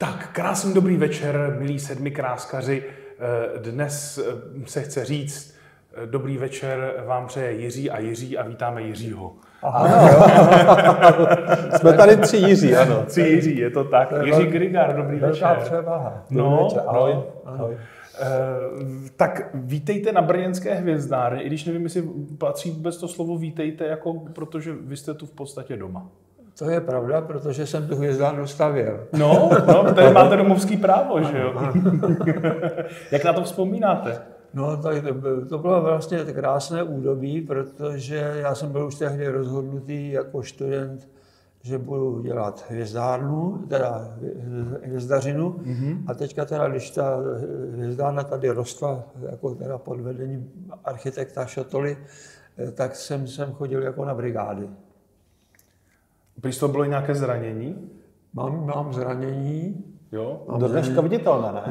Tak, krásný dobrý večer, milí sedmikráskaři. Dnes se chce říct, dobrý večer vám přeje Jiří a vítáme Jiřího. Aha, jsme tady 3 Jiří, ano. 3 Jiří, je to tak. Jiří Grigar, dobrý večer. Velká převaha. No, ahoj. Ahoj. Tak vítejte na brněnské Hvězdárně, i když nevím, jestli patří vůbec to slovo vítejte, jako, protože vy jste tu v podstatě doma. To je pravda, protože jsem tu Hvězdárnu stavěl. No, tady máte domovský právo, že jo? Jak na to vzpomínáte? No, tak to bylo vlastně krásné údobí, protože já jsem byl už tehdy rozhodnutý jako student, že budu dělat hvězdárnu, teda hvězdařinu. A teďka teda, když ta hvězdárna tady rostla jako teda pod vedením architekta Šotoly, tak jsem chodil jako na brigády. Prý to bylo nějaké zranění? Mám zranění. Jo? Do dneška viditelné, ne?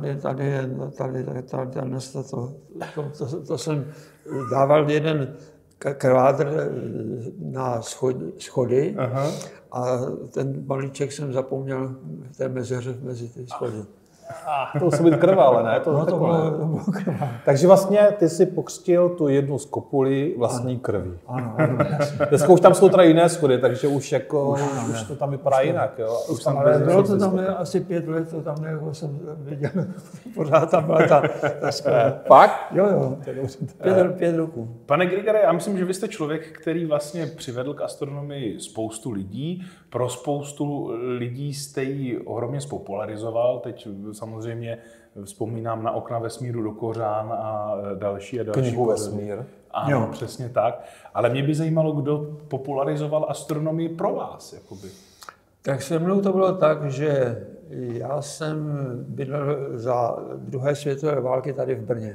To jsem dával jeden kvádr na schody. Aha. A ten balíček jsem zapomněl v té mezeře mezi ty schody. To musí být krvále, ne? To bylo krvále. Takže vlastně ty si pokřtil tu jednu z kopulí vlastní krví. Ano, dneska už tam jsou teda jiné schody, takže už to tam vypadá jinak. Jo? Ale bylo to tam asi 5 let, to tam jako jsem viděl, pořád tam byla ta schoda. Fakt? Jo, 5 roků. Pane Grigare, já myslím, že vy jste člověk, který vlastně přivedl k astronomii spoustu lidí. Pro spoustu lidí jste ji ohromně spopularizoval. Teď samozřejmě vzpomínám na Okna vesmíru do kořán a další. Knihu Vesmír. Ano, jo. Přesně tak. Ale mě by zajímalo, kdo popularizoval astronomii pro vás. Jakoby. Tak se mnou to bylo tak, že já jsem bydlel za druhé světové války tady v Brně.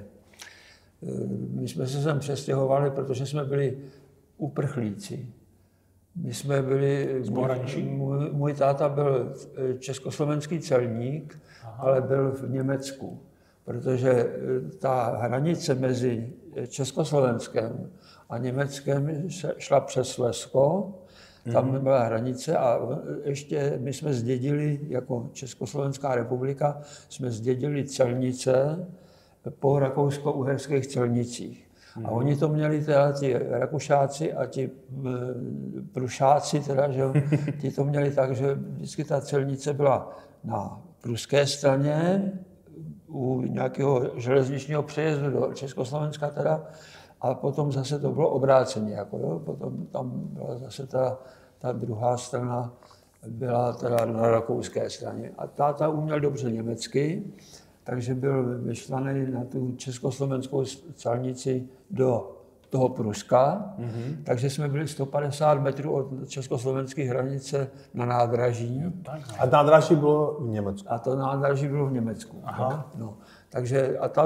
My jsme se sem přestěhovali, protože jsme byli uprchlíci. My jsme byli, můj táta byl československý celník, ale byl v Německu, protože ta hranice mezi Československem a Německem šla přes Slezsko, tam byla hranice a ještě my jsme zdědili, jako Československá republika, jsme zdědili celnice po rakousko-uherských celnicích. A oni to měli teda ti Rakušáci a ti Prušáci, teda, že ti to měli tak, že vždycky ta celnice byla na pruské straně u nějakého železničního přejezdu do Československa teda, a potom zase to bylo obráceně. Jako, jo? Potom tam byla zase ta druhá strana, byla teda na rakouské straně. A táta uměl dobře německy, takže byl vyšlaný na tu československou celnici do toho Pruska, takže jsme byli 150 metrů od československé hranice na nádraží. A nádraží bylo v Německu? A to nádraží bylo v Německu. Aha. No. Takže a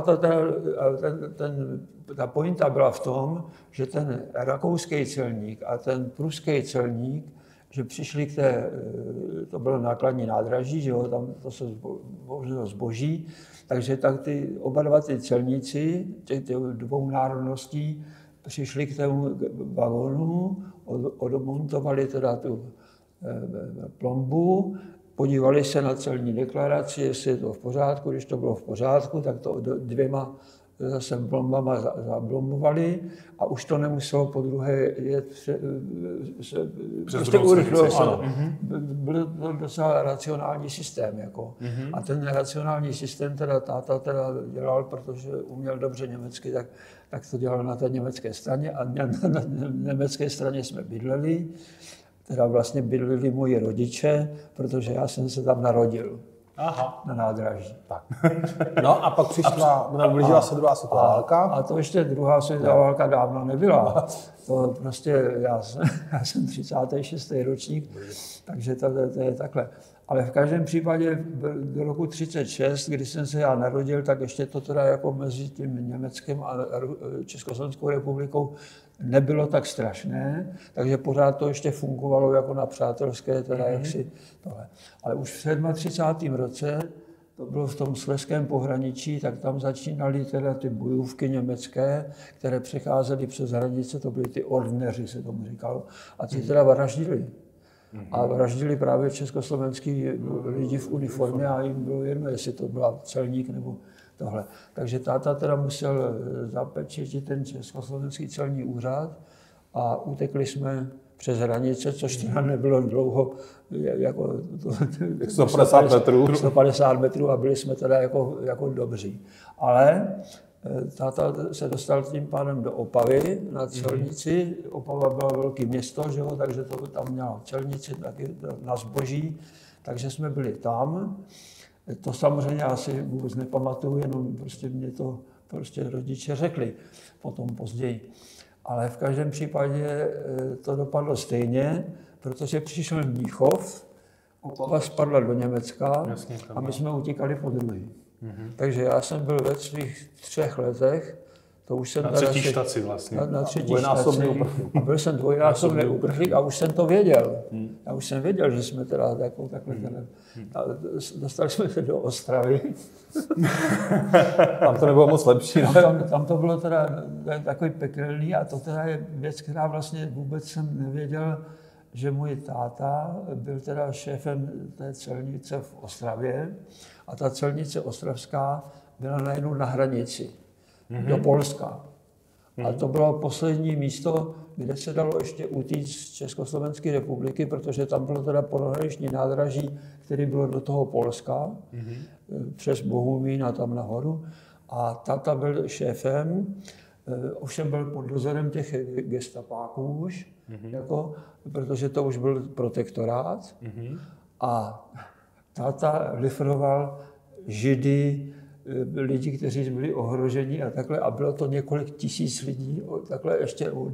ta pointa byla v tom, že ten rakouský celník a ten pruský celník, že přišli k to bylo nákladní nádraží, že jo, tam to se vozilo zboží, takže tak oba dva ty celníci, těch dvou národností, přišli k tomu vagonu, odmontovali teda tu plombu, podívali se na celní deklaraci, jestli je to v pořádku, když to bylo v pořádku, tak to 2 zase plombama zablombovali a už to nemuselo po druhé jet prostě urychlilo se. Byl to docela racionální systém. Jako. A ten racionální systém teda táta teda dělal, protože uměl dobře německy, tak to dělal na té německé straně a na německé straně jsme bydleli. Teda vlastně bydleli moji rodiče, protože já jsem se tam narodil. Aha. Na nádraží. Tak. No a pak blížila se druhá světová válka. A to ještě druhá světová válka dávno nebyla. To prostě, já jsem 36. ročník, takže to je takhle. Ale v každém případě do roku 1936, kdy jsem se já narodil, tak ještě to teda jako mezi tím Německem a Československou republikou nebylo tak strašné, takže pořád to ještě fungovalo jako na přátelské, teda jaksi tohle. Ale už v 37. roce, to bylo v tom slezském pohraničí, tak tam začínaly teda ty bojůvky německé, které přecházely přes hranice, to byly ty ordneři, se tomu říkalo, a ty teda vraždili. A vraždili právě československý lidi v uniformě a jim bylo jedno, jestli to byla celník nebo tohle. Takže táta teda musel zapečetit ten československý celní úřad a utekli jsme přes hranice, což teda nebylo dlouho, jako 150 metrů a byli jsme teda jako dobří. Ale táta se dostal tím pádem do Opavy na celnici. Opava byla velké město, že jo, takže to tam měla celnici taky na zboží, takže jsme byli tam. To samozřejmě asi vůbec nepamatuju, jenom prostě mě to rodiče řekli potom později. Ale v každém případě to dopadlo stejně, protože přišel Mnichov, Opava spadla do Německa a my jsme utíkali po druhý. Takže já jsem byl ve svých 3 letech, to už jsem na třetí štaci vlastně. Na třetí štaci. A byl jsem dvojnásobný uprchlík a už jsem to věděl. Já už jsem věděl, že jsme teda takhle. Dostali jsme se do Ostravy. Tam to nebylo moc lepší. No. Tam to bylo teda takový pekelný a to teda je věc, která vlastně vůbec jsem nevěděl, že můj táta byl teda šéfem té celnice v Ostravě a ta celnice ostravská byla najednou na hranici do Polska. A to bylo poslední místo, kde se dalo ještě utíct z Československé republiky, protože tam bylo teda pohraniční nádraží, které bylo do toho Polska, přes Bohumín a tam nahoru. A táta byl šéfem, ovšem byl pod dozorem těch gestapáků už, protože to už byl protektorát. A táta lifroval Židy, lidi, kteří byli ohroženi a takhle. A bylo to několik tisíc lidí, takhle ještě od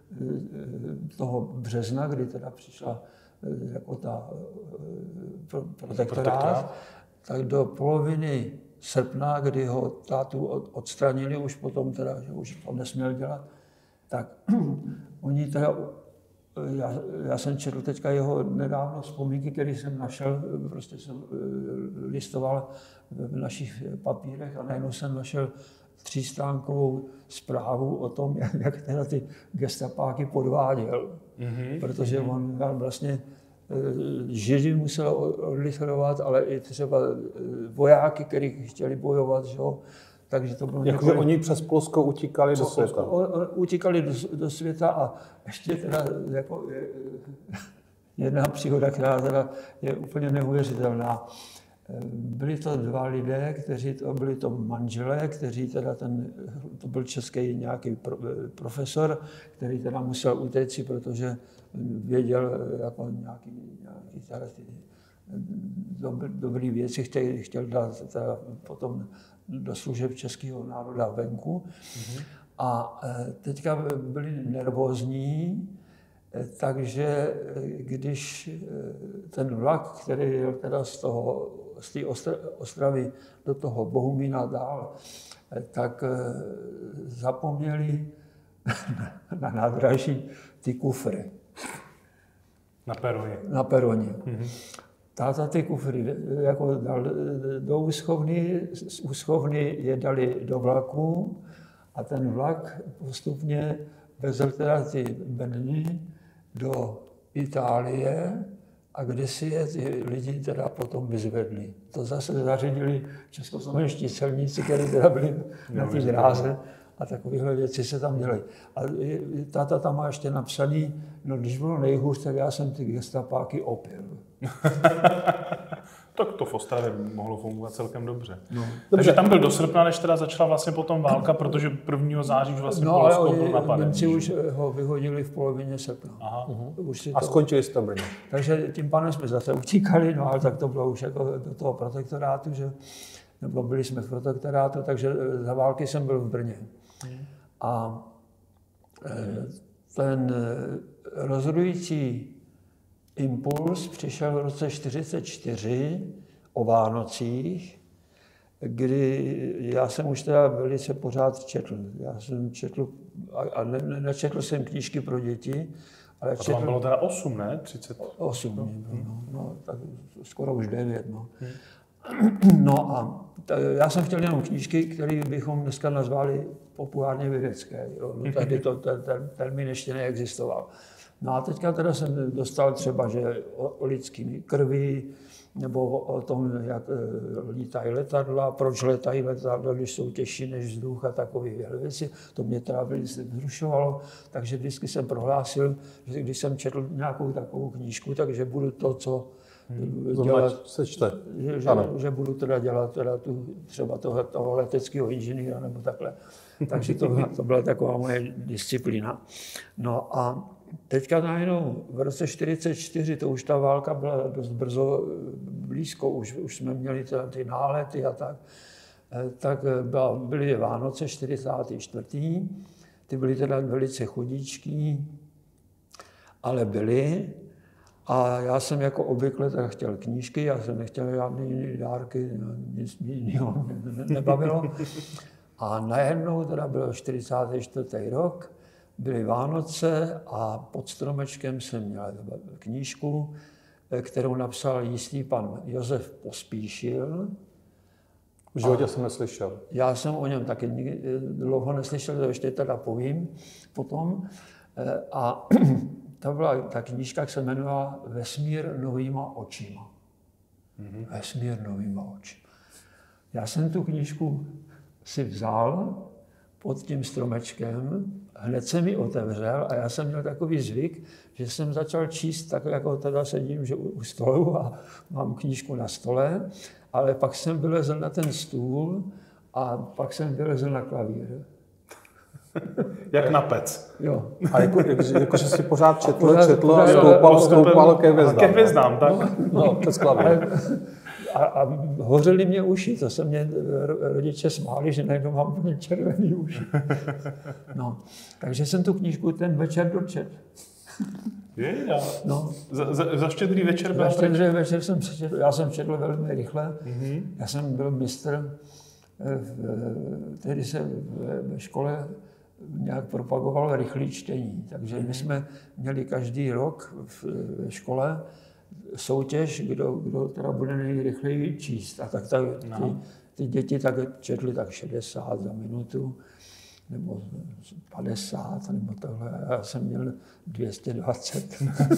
toho března, kdy teda přišla jako ta protektorát, tak do poloviny srpna, kdy ho tátu odstranili, už potom teda, že už to nesměl dělat, tak oni teda, já jsem četl teďka jeho nedávno vzpomínky, které jsem našel, prostě jsem listoval v našich papírech a najednou jsem našel 3stránkovou zprávu o tom, jak teda ty gestapáky podváděl. Protože on vlastně Židy musel odlifrovat, ale i třeba vojáky, kteří chtěli bojovat, že jo. Takže to bylo Jakože oni přes Polsko utíkali do světa. Utíkali do světa a ještě teda jako jedna příhoda, která teda je úplně neuvěřitelná. Byli to 2 lidé, kteří byli to manželé, kteří teda to byl český nějaký profesor, který teda musel utéct, protože věděl jako nějaký dobrý věci, chtěl dát teda potom do služeb českého národa venku. A teďka byli nervózní, takže když ten vlak, který jel teda z té Ostravy do toho Bohumína dál, tak zapomněli na nádraží ty kufry. Na peroně. Táta ty kufry jako dal do úschovny, z úschovny je dali do vlaku a ten vlak postupně vezl teda ty bedny do Itálie a kde si je ty lidi teda potom vyzvedli. To zase zařídili českoslovenští celníci, kteří teda byli na té dráze a takovéhle věci se tam dělají. A táta tam má ještě napsaný, no když bylo nejhůř, tak já jsem ty gestapáky opil. Tak to v Ostravě mohlo fungovat celkem dobře. No. Takže tam byl do srpna, než teda začala vlastně potom válka, protože 1. září už vlastně Polsko byl napadený. Němci už ho vyhodili v polovině srpna. A skončili jste v Brně. Takže tím pádem jsme zase utíkali, no ale tak to bylo už jako do toho protektorátu, že nebo byli jsme v protektorátu, takže za války jsem byl v Brně. A ten rozhodující impuls přišel v roce 1944 o Vánocích, kdy já jsem už teda velice pořád četl. Já jsem četl, a nečetl jsem knížky pro děti, ale četl... A to vám bylo teda 8, ne? 38, no, tak skoro už 9, no. No a já jsem chtěl jenom knížky, které bychom dneska nazvali populárně vědecké. Jo. No, tady ten termín ještě neexistoval. No a teďka teda jsem dostal třeba, že o lidské krvi, nebo o tom, jak lítají letadla, proč letají letadla, když jsou těžší než vzduch a takové věci. To mě teda velice vzrušovalo, takže vždycky jsem prohlásil, že když jsem četl nějakou takovou knížku, takže budu to, co dělat, že budu teda dělat třeba toho leteckého inženýra nebo takhle. Takže to byla taková moje disciplína. No a teďka najednou v roce 1944, to už ta válka byla dost brzo blízko, už jsme měli ty nálety a tak byly Vánoce 44. Ty byly teda velice chudíčký, ale byly. A já jsem jako obvykle teda chtěl knížky, já jsem nechtěl žádné jiné dárky, nic jiného nebavilo. A najednou teda byl 44. rok, byly Vánoce a pod stromečkem jsem měl knížku, kterou napsal jistý pan Josef Pospíšil. V životě jsem neslyšel. Já jsem o něm taky dlouho neslyšel, to ještě teda povím potom. A ta knížka se jmenovala Vesmír novýma očima. Vesmír novýma očima. Já jsem tu knížku si vzal pod tím stromečkem, hned se mi otevřel a já jsem měl takový zvyk, že jsem začal číst tak, jako teda sedím že u stolu a mám knížku na stole, ale pak jsem vylezl na ten stůl a pak jsem vylezl na klavír. Jak na pec. Jo. A jako že si pořád četl a stoupal ke hvězdám. Ke hvězdám, tak? No, přes klavír. A hořely mě uši, to se mě rodiče smáli, že najednou mám úplně červený uši. No, takže jsem tu knížku ten večer dočetl. No. Za štědrý večer byl? Za štědrý večer jsem přečetl, já jsem četl velmi rychle. Já jsem byl mistr, tehdy se ve škole nějak propagoval rychlé čtení. Takže my jsme měli každý rok ve škole soutěž, kdo teda bude nejrychleji číst. A tak ty děti tak četly tak 60 za minutu, nebo 50, nebo tohle. Já jsem měl 220.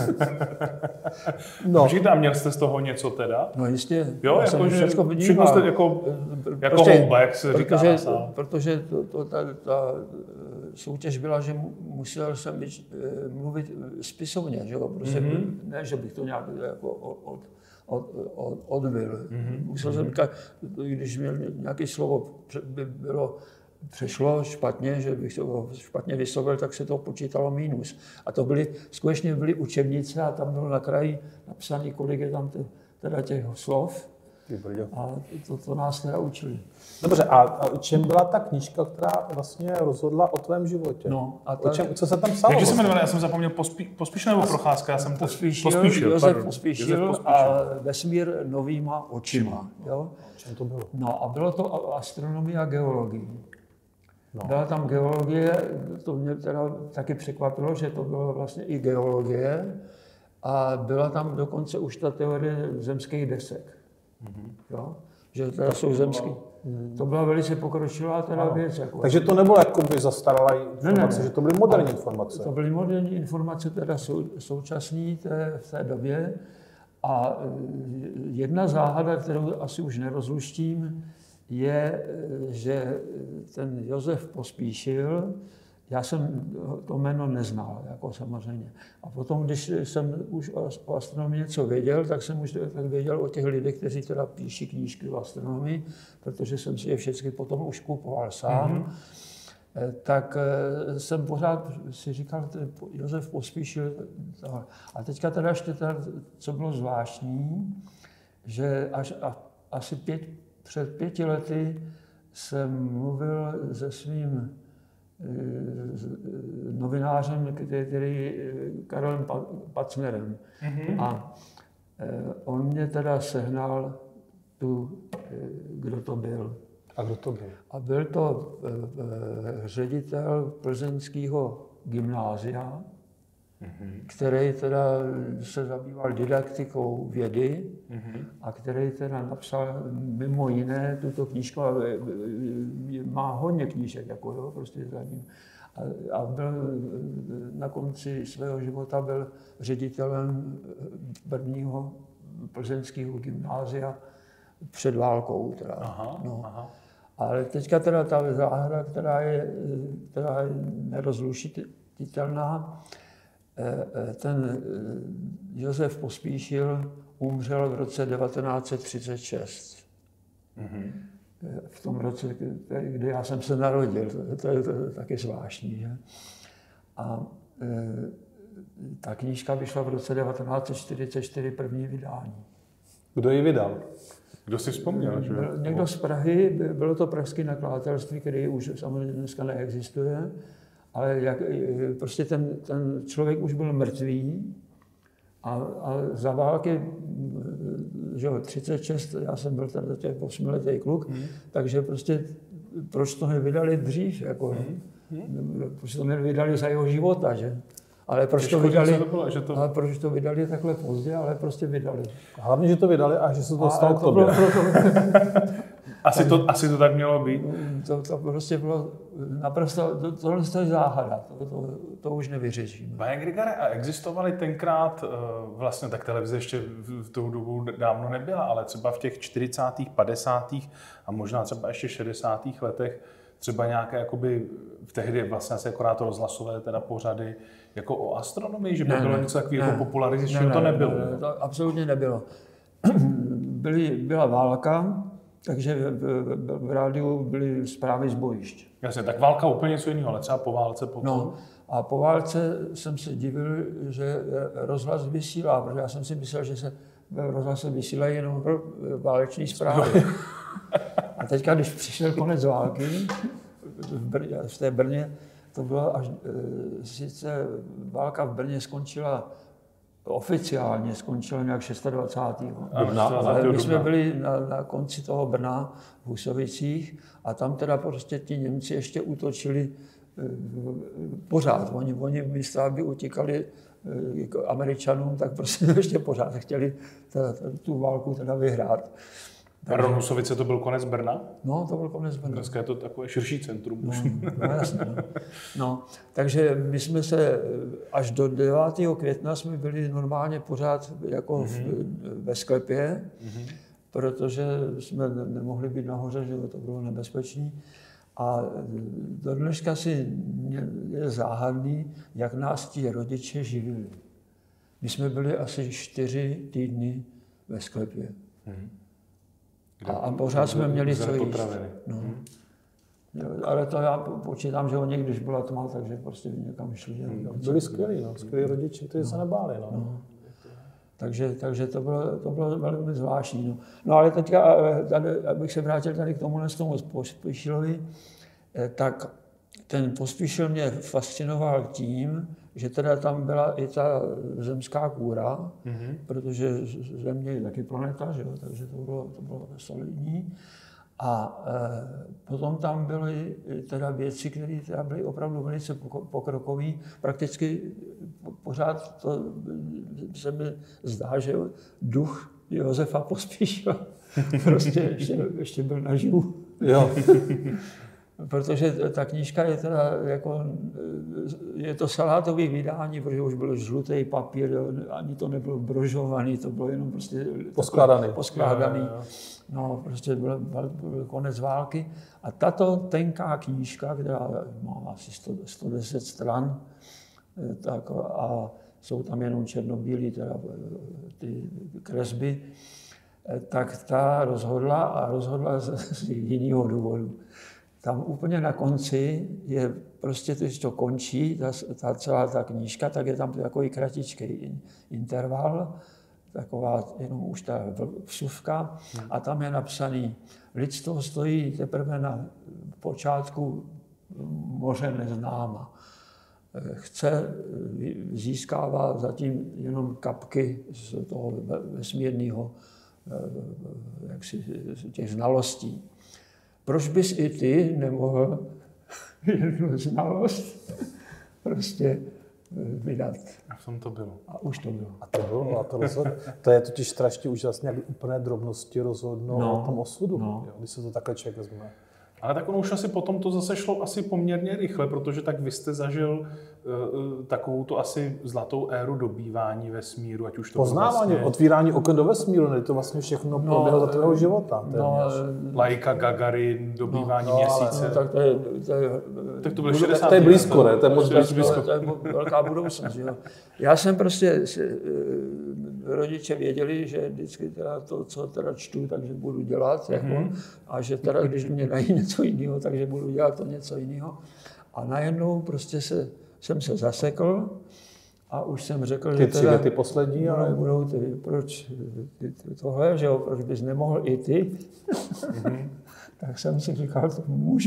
No. Počkejte, a měl jste z toho něco teda? No jistě. Jo, všechno jste jako houba, jak se říká na sále. Protože ta soutěž byla, že musel jsem mluvit spisovně, že jo? Prostě ne, že bych to nějak jako odbyl. Musel jsem, když měl nějaké slovo přešlo špatně, že bych to špatně vyslovil, tak se to počítalo mínus. A to skutečně byly učebnice a tam bylo na kraji napsané, kolik je tam teda těch slov. A to nás teda učili. Dobře, a čem byla ta knížka, která vlastně rozhodla o tvém životě? No, a co se tam psalo? Jak se jmenovala? Já jsem zapomněl Pospíšil nebo Procházka? Já jsem Pospíšil, Josef Pospíšil a Vesmír novýma očima. Jo? Čem to bylo? No a bylo to astronomie a geologie. No. Byla tam geologie, to mě teda taky překvapilo, že to bylo vlastně i geologie a byla tam dokonce už ta teorie zemských desek. Jo? Že teda jsou zemský. To byla velice pokročilá teda věc. Jako. Takže to nebylo jakoby zastaralá informace, že to byly moderní informace. To byly moderní informace teda současné v té době. A jedna záhada, kterou asi už nerozluštím, je, že ten Josef Pospíšil, já jsem to jméno neznal, jako samozřejmě. A potom, když jsem už o astronomii něco věděl, tak jsem už tak věděl o těch lidech, kteří teda píší knížky o astronomii, protože jsem si je všechny potom už kupoval sám. Tak jsem pořád si říkal, Josef Pospíšil. A teďka teda ještě co bylo zvláštní, že asi před 5 lety jsem mluvil se svým novinářem, který Karolem Pacnerem. A on mě teda sehnal kdo to byl. A kdo to byl? A byl to ředitel plzeňského gymnázia, který teda se zabýval didaktikou vědy a který teda napsal mimo jiné tuto knížku, má hodně knížek, jako jo, prostě za ním. A byl na konci svého života byl ředitelem prvního plzeňského gymnázia před válkou. Teda. Aha. Ale teďka teda ta záhada, která je nerozlučitelná, ten Josef Pospíšil umřel v roce 1936. V tom roce, kdy já jsem se narodil. To je taky zvláštní. Že? A ta knížka vyšla v roce 1944, první vydání. Kdo ji vydal? Kdo si vzpomněl? Že? Někdo z Prahy, bylo to pražské nakladatelství, které už samozřejmě dneska neexistuje, ale prostě ten člověk už byl mrtvý a za války, že 36, já jsem byl tady 8letý kluk, takže prostě proč to nevydali dřív, jako, proč to nevydali za jeho života, že? Ale proč to vydali takhle pozdě, ale prostě vydali. Hlavně, že to vydali a že se to stalo k tobě. Asi to tak mělo být. To prostě bylo naprosto, tohle je záhada, to už nevyřešíme. Pane Grigare, a existovaly tenkrát, vlastně tak televize ještě v tou dobu dávno nebyla, ale třeba v těch 40., 50. a možná třeba ještě 60. letech třeba nějaké, jakoby, v tehdy vlastně asi akorát to rozhlasové teda pořady, jako o astronomii, že by bylo něco takového popularizačního, to nebylo. Ne, to absolutně nebylo. Byla válka, takže v rádiu byly zprávy z bojišť. Jasně, tak válka úplně něco jiného, ale třeba po válce potom. No, a po válce jsem se divil, že rozhlas vysílá, protože já jsem si myslel, že se v rozhlase vysílají jenom váleční zprávy. A teďka, když přišel konec války, v té Brně, to bylo až, sice válka v Brně skončila oficiálně, skončila nějak 26. dubna, ale my jsme byli na konci toho Brna v Husovicích a tam teda prostě ti Němci ještě útočili pořád. Oni místo, aby utíkali k Američanům, tak prostě ještě pořád chtěli tu válku teda vyhrát. Pardon, Husovice, to byl konec Brna? No, to byl konec Brna. Dneska je to takové širší centrum. No, jasně. No, takže my jsme se až do 9. května jsme byli normálně pořád jako ve sklepě, protože jsme nemohli být nahoře, že to bylo nebezpečné. A do dneška je záhadný, jak nás ti rodiče živili. My jsme byli asi 4 týdny ve sklepě. A pořád jsme měli co jíst. No. Ale to já počítám, že oni, když byla tma, takže prostě někam šli. Byli skvělí, skvělí rodiče, kteří se nebáli. No. Takže to bylo velmi zvláštní. No ale teďka, abych se vrátil tady k tomu Pospíšilovi, tak ten Pospíšil mě fascinoval tím, že teda tam byla i ta zemská kůra, protože Země je taky planeta, že jo? Takže to bylo solidní. A potom tam byly teda věci, které byly opravdu velice pokrokové. Prakticky pořád to se mi zdá, že duch Josefa Pospíšila prostě ještě byl naživu. Jo. Protože ta knížka je teda jako, je to salátový vydání, protože už byl žlutý papír, ani to nebylo brožovaný, to bylo jenom prostě poskládaný. No, prostě byl konec války. A tato tenká knížka, která má asi 110 stran, tak, a jsou tam jenom černobílé teda ty kresby, tak ta rozhodla z jiného důvodu. Tam úplně na konci je prostě, když to končí, ta celá ta knížka, tak je tam takový kratičký interval, taková jenom už ta vsuvka a tam je napsaný, lidstvo stojí teprve na počátku moře neznáma. Získává zatím jenom kapky z toho vesmírného, těch znalostí. Proč bys i ty nemohl jednu znalost prostě vydat? A v tom to bylo. A už to bylo. A to bylo. A to je totiž strašně úžasné, jak úplné drobnosti rozhodnou o tom osudu, jo, když se to takhle člověk vezme. Ale tak ono už asi potom to zase šlo asi poměrně rychle, protože tak vy jste zažil takovou tu asi zlatou éru dobývání vesmíru, ať už to poznávání, vlastně... otvírání oken do vesmíru, ne? To vlastně všechno proběhlo za tvého života. Laika, Gagarin, dobývání měsíce. Tak tak to bylo 60. To je blízko, ne? To je moc blízko. To je velká budoucnost. Jo. Já jsem prostě, rodiče věděli, že vždycky teda to, co teda čtu, takže budu dělat. Jako, a že teda, když mě dají něco jiného, takže budu dělat to něco jiného. A najednou prostě jsem se zasekl a už jsem řekl, že teda... Ty poslední, ale... Budou proč tohle, že jo, proč bys nemohl i ty? Tak jsem si říkal, to můžu.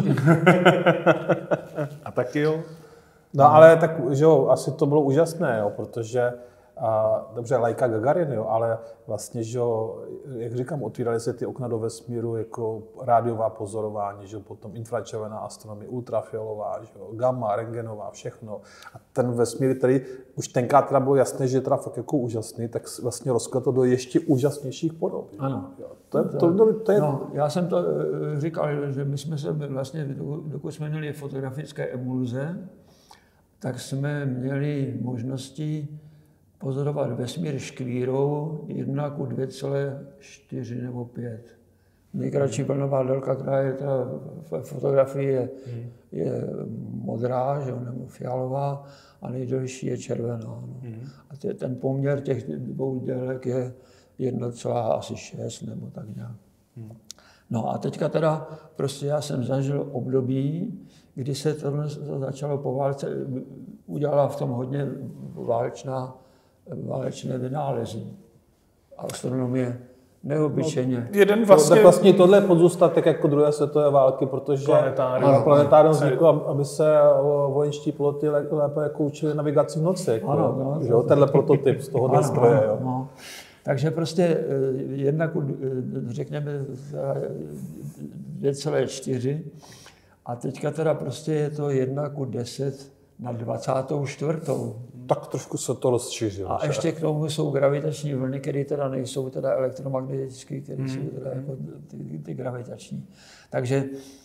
A taky jo. No ale tak, že jo, asi to bylo úžasné, jo, protože dobře, Laika, Gagarin, jo, ale vlastně, že jo, jak říkám, otvíraly se ty okna do vesmíru jako rádiová pozorování, že jo, potom infračervená astronomie, ultrafialová, že jo, gamma, rentgenová, všechno. A ten vesmír, který už tenkrát teda bylo jasné, že je teda fakt jako úžasný, tak vlastně rozkvetl do ještě úžasnějších podob. Ano. Jo. To je... No, já jsem to říkal, že my jsme se vlastně, dokud jsme měli fotografické emulze, tak jsme měli možnosti pozorovat vesmír škvírou 1:2,4 nebo 5. Nejkratší vlnová délka, která je v fotografii, je modrá, že, nebo fialová, a nejdelší je červená. No. A ten poměr těch dvou délek je 1,6 nebo tak nějak. No a teďka teda prostě já jsem zažil období, kdy se tohle začalo po válce, udělala v tom hodně válečné vynálezy. Astronomie neobyčejně. Tak vlastně tohle je podzůstatek jako druhé světové války, protože planetárium vzniklo, aby se vojenští piloty lépe jako učili navigaci v noci. Jako, tenhle prototyp z tohohle stroje. No. Takže prostě řekněme 2,4 a teďka teda prostě je to 1:10⁴. Tak trošku se to rozšířilo. A ještě k tomu jsou gravitační vlny, které teda nejsou teda elektromagnetické, které jsou teda jako ty gravitační. Takže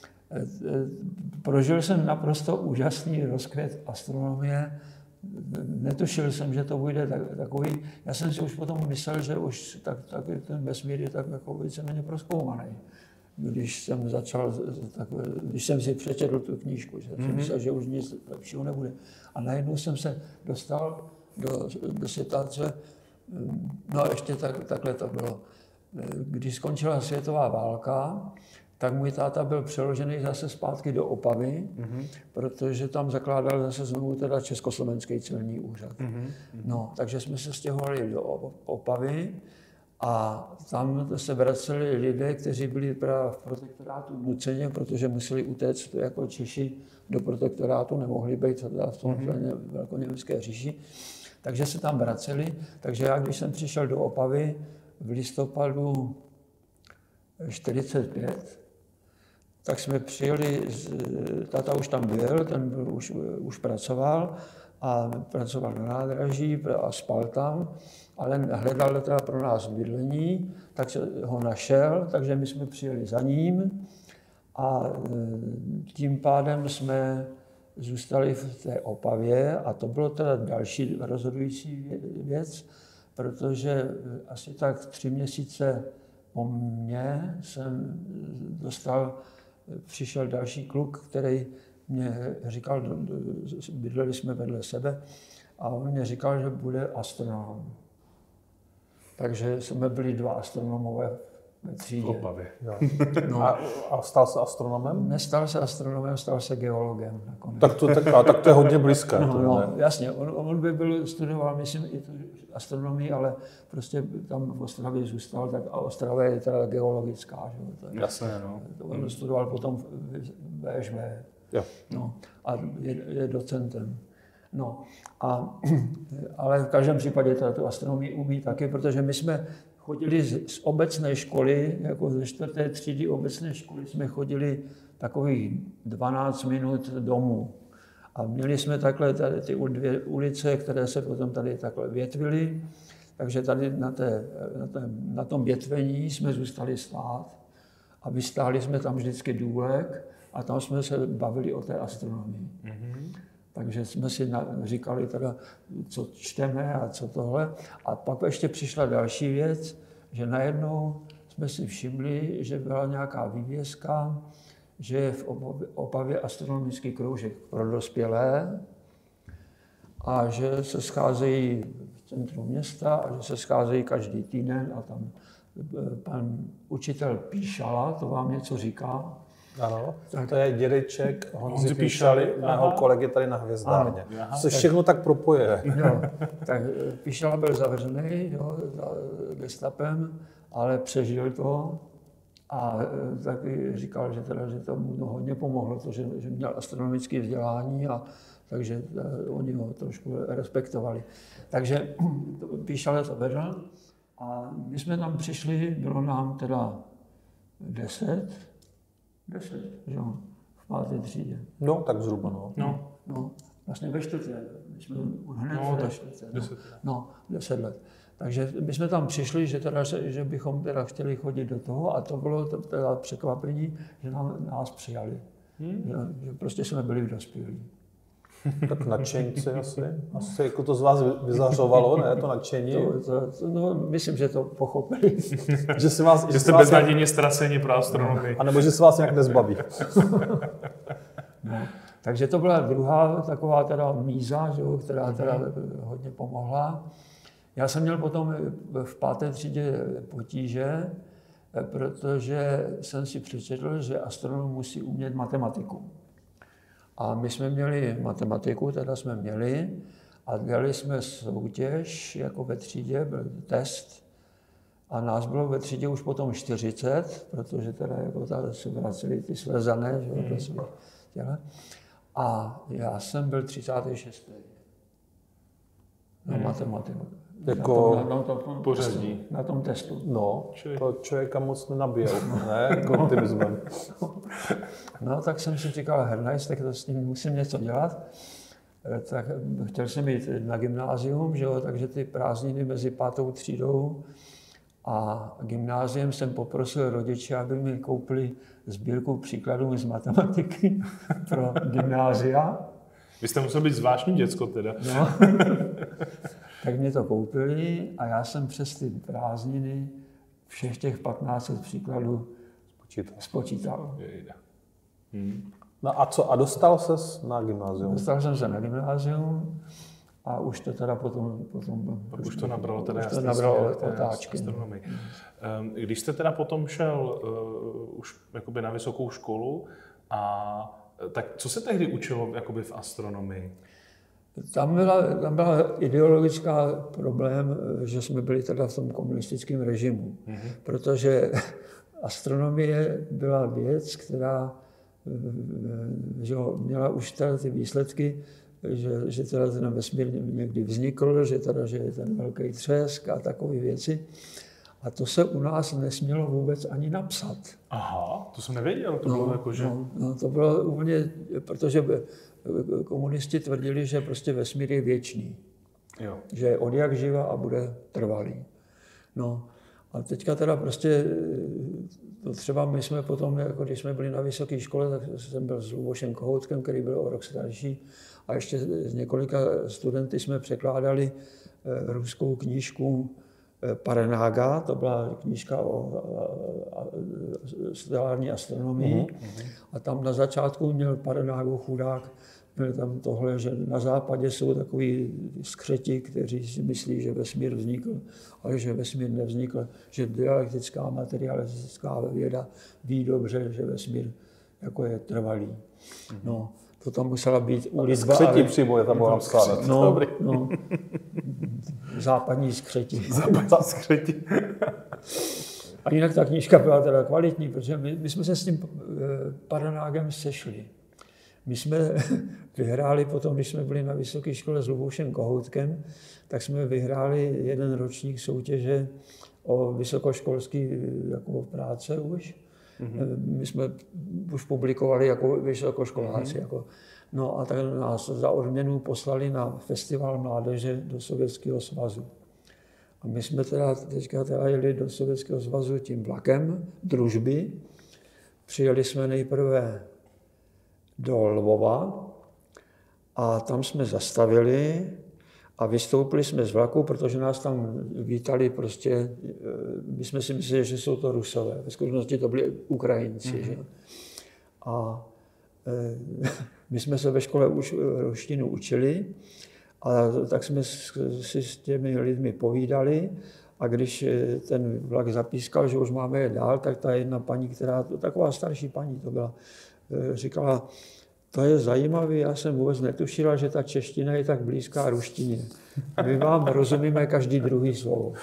prožil jsem naprosto úžasný rozkvět astronomie. Netušil jsem, že to bude takový. Já jsem si už potom myslel, že už tak ten vesmír je tak jako víceméně prozkoumaný. Když jsem si přečetl tu knížku, že jsem myslel, že už nic lepšího nebude. A najednou jsem se dostal do situace, no ještě takhle to bylo. Když skončila světová válka, tak můj táta byl přeložený zase zpátky do Opavy, protože tam zakládal zase znovu teda Československý celní úřad. No, takže jsme se stěhovali do Opavy a tam se vraceli lidé, kteří byli v protektorátu nuceně, protože museli utéct jako Češi do protektorátu, nemohli být v tom velkoněmecké říši. Takže se tam vraceli. Takže já, když jsem přišel do Opavy v listopadu 1945, tak jsme přijeli, táta už tam byl, ten už pracoval a pracoval na nádraží a spal tam, ale hledal teda pro nás bydlení, tak se ho našel, takže my jsme přijeli za ním a tím pádem jsme zůstali v té Opavě a to bylo teda další rozhodující věc, protože asi tak 3 měsíce po mně přišel další kluk, který mě říkal, bydleli jsme vedle sebe, a on mě říkal, že bude astronom. Takže jsme byli 2 astronomové ve třídě. V Opavě. No. A stal se astronomem? Nestal se astronomem, stal se geologem nakonec. Tak to je hodně blízké. No, jasně, on by studoval, myslím, i tu astronomii, ale prostě tam v Ostravě zůstal, tak a Ostrava je teda geologická. Že? Jasně, no. On studoval potom v VŠV. No, a je docentem. No, ale v každém případě tu astronomii umí taky, protože my jsme chodili z obecné školy, jako ze 4. třídy obecné školy jsme chodili takových 12 minut domů. A měli jsme takhle tady ty 2 ulice, které se potom tady takhle větvily, takže tady na tom větvení jsme zůstali stát A vystáli jsme tam vždycky důlek a tam jsme se bavili o té astronomii. Takže jsme si říkali teda, co čteme a co tohle. A pak ještě přišla další věc, že najednou jsme si všimli, že byla nějaká vývězka, že je v Opavě astronomický kroužek pro dospělé a že se scházejí v centru města a že se scházejí každý týden a tam pan učitel Píšala, to vám něco říká? Ano, tak to je dědeček Honzi Píšaly, mého kolegy tady na Hvězdárně. Se všechno tak propojuje. No, tak Píšala byl zavřený gestapem, ale přežil to a taky říkal, že to mu hodně pomohlo, to, že měl astronomické vzdělání a takže oni ho trošku respektovali. Takže Píšala to vedl a my jsme tam přišli, bylo nám teda 10, jo, v 5. třídě. No, tak zhruba, No, vlastně ve 4. My jsme hned ve 4. 10 let. Takže my jsme tam přišli, že bychom teda chtěli chodit do toho a to bylo teda překvapení, že nás přijali. Že prostě jsme byli dospělí. Tak nadšenci asi. Asi jako to z vás vyzařovalo, ne, to nadšení? No, myslím, že to pochopili. že jste beznadějně ztraceni pro astronomii. A nebo že se vás nějak nezbaví. No, takže to byla druhá taková teda míza, že, která teda hodně pomohla. Já jsem měl potom v 5. třídě potíže, protože jsem si přečetl, že astronom musí umět matematiku. A my jsme měli matematiku, teda jsme měli, a dělali jsme soutěž, jako ve třídě, byl test. A nás bylo ve třídě už potom 40, protože teda jako tady se vraceli ty svezané, že těle. A já jsem byl 36. Na matematiku. Jako pořadí. Na tom testu. No, to člověka moc nenabíjel, ne? Optimismem. No, tak jsem si říkal, hernajs, tak to s tím musím něco dělat. Tak chtěl jsem jít na gymnázium, že jo, takže ty prázdniny mezi 5. třídou a gymnáziem jsem poprosil rodiče, aby mi koupili sbírku příkladů z matematiky pro gymnázia. Vy jste musel být zvláštní děcko teda. No. Tak mě to koupili a já jsem přes ty prázdniny všech těch 15 příkladů spočítal. No a co? A dostal ses na gymnázium? Dostal jsem se na gymnázium a už to teda potom už to nabralo teda jasný otáčky. Když jste teda potom šel už jakoby na vysokou školu, tak co se tehdy učilo jakoby v astronomii? Tam byla ideologická problém, že jsme byli teda v tom komunistickém režimu, protože astronomie byla věc, která že měla už teda ty výsledky, že teda ten vesmír někdy vznikl, že je ten velký třesk a takové věci. A to se u nás nesmělo vůbec ani napsat. Aha, to jsem nevěděl, to bylo jako, že... No, to bylo úplně, protože komunisti tvrdili, že prostě vesmír je věčný. Jo. Že je od jak živa a bude trvalý. No a teďka teda prostě, to třeba my jsme potom, jako když jsme byli na vysoké škole, tak jsem byl s Lubošem Kohoutkem, který byl o rok starší, a ještě s několika studenty jsme překládali ruskou knížku Parenága, to byla knížka o stellární astronomii. A tam na začátku měl Parenágu chudák, měl tam tohle, že na západě jsou takový skřeti, kteří si myslí, že vesmír vznikl, ale že vesmír nevznikl, že dialektická, materialistická věda ví dobře, že vesmír jako je trvalý. No, to tam musela být ulitba. Skřetí přímo je tam mohla skládat. No, západní skřetí. Západní skřetí. A jinak ta knížka byla teda kvalitní, protože my jsme se s tím Parenágem sešli. My jsme vyhráli potom, když jsme byli na vysoké škole s Lubošem Kohoutkem, tak jsme vyhráli jeden ročník soutěže o vysokoškolské jako práce už. My jsme už publikovali jako vysokoškoláci. Jako, no a tak nás za odměnu poslali na festival mládeže do Sovětského svazu. A my jsme teda teďka jeli do Sovětského svazu tím vlakem Družby přijeli jsme nejprve do Lvova a tam jsme zastavili a vystoupili jsme z vlaku, protože nás tam vítali prostě, my jsme si mysleli, že jsou to Rusové. Ve skutečnosti to byli Ukrajinci. Že? A my jsme se ve škole už ruštinu učili a tak jsme si s těmi lidmi povídali a když ten vlak zapískal, že už máme jet dál, tak ta jedna paní, taková starší paní to byla, říkala, to je zajímavé, já jsem vůbec netušila, že ta čeština je tak blízká ruštině. My vám rozumíme každý druhý slovo.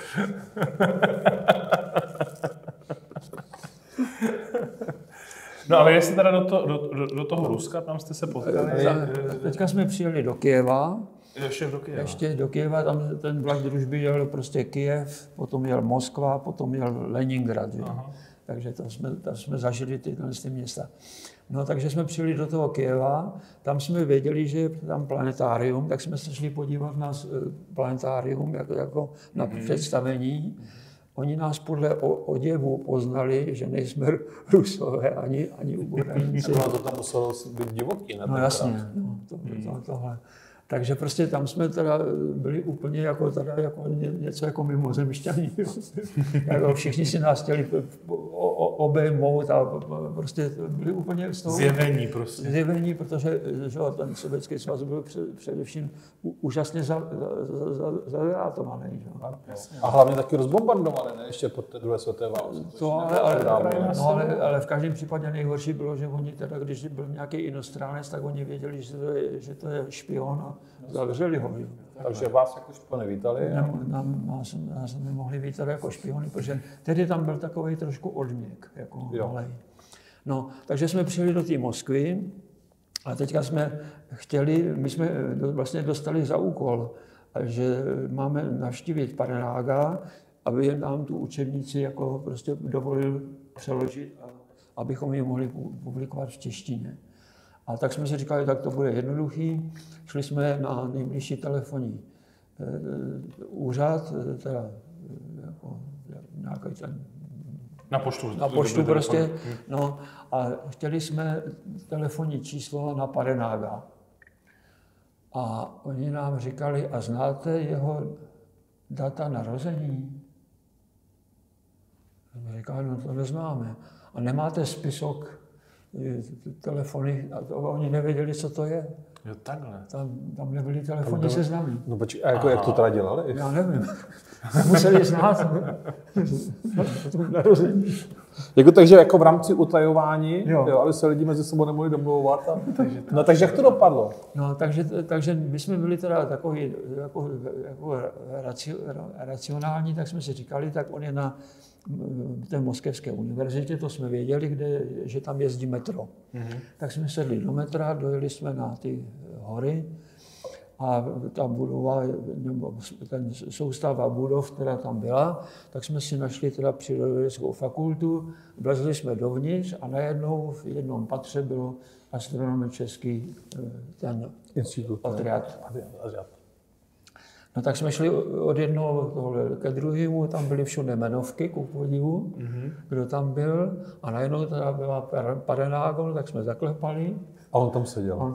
No ale jestli teda do toho Ruska, tam jste se potkali? Teďka jsme přijeli do Kyjeva. Ještě do Kyjeva, tam ten vlak družby jel prostě Kyjev, potom jel Moskva, potom jel Leningrad. Takže tam jsme zažili ty města. No, takže jsme přijeli do toho Kyjeva, tam jsme věděli, že je tam planetárium, tak jsme se šli podívat na planetárium jako na představení. Oni nás podle oděvu poznali, že nejsme Rusové ani Ukrajinci. To tam muselo být divoký, ne? No jasně, tohle. Takže prostě tam jsme teda byli úplně jako něco jako mimozemšťaní. Jako všichni si nás chtěli obejmout a prostě byli úplně z toho zjevení prostě. Zjevení, protože že, ten Sovětský svaz byl především úžasně zadrátovaný. A hlavně taky rozbombardovaný, ne? Ještě po té druhé světové válce. Ale v každém případě nejhorší bylo, že oni teda, když byl nějaký inostranec, tak oni věděli, že to je špion a zavřeli ho. Takže vás jako špiony vítali? Nás nemohli vítat jako špiony, protože tehdy tam byl takový trošku odměk. Jako malej. No, takže jsme přijeli do té Moskvy a teďka my jsme vlastně dostali za úkol, že máme navštívit Parenága, aby nám tu učebnici jako prostě dovolil přeložit, abychom ji mohli publikovat v češtině. A tak jsme si říkali, tak to bude jednoduchý. Šli jsme na nejbližší telefonní úřad, teda jako nějaký ten... Na poštu prostě. No, a chtěli jsme telefonní číslo na Parenága. A oni nám říkali, a znáte jeho data narození? A my říkali, no to neznáme. A nemáte spisok telefony, a oni nevěděli, co to je. Jo, takhle. Tam nebyly telefonní seznamy. No počkej, a jako, jak to teda dělali? Já nevím. Museli znát narození. Jako, takže jako v rámci utajování, jo, aby se lidi mezi sebou nemohli domlouvat. Takže jak to dopadlo? No, takže my jsme byli teda takový jako racionální, tak jsme si říkali, tak on je na té Moskevské univerzitě, to jsme věděli, že tam jezdí metro. Tak jsme sedli do metra, dojeli jsme na ty hory a ta budova, ten soustava budov, která tam byla, tak jsme si našli teda přírodovědeckou fakultu, vlezli jsme dovnitř a najednou v jednom patře byl astronomický ten institut, odřad. No tak jsme šli od jednoho ke druhému, tam byly všude jmenovky, ku podivu, kdo tam byl. A najednou teda byla Parenágon, tak jsme zaklepali. A on tam seděl.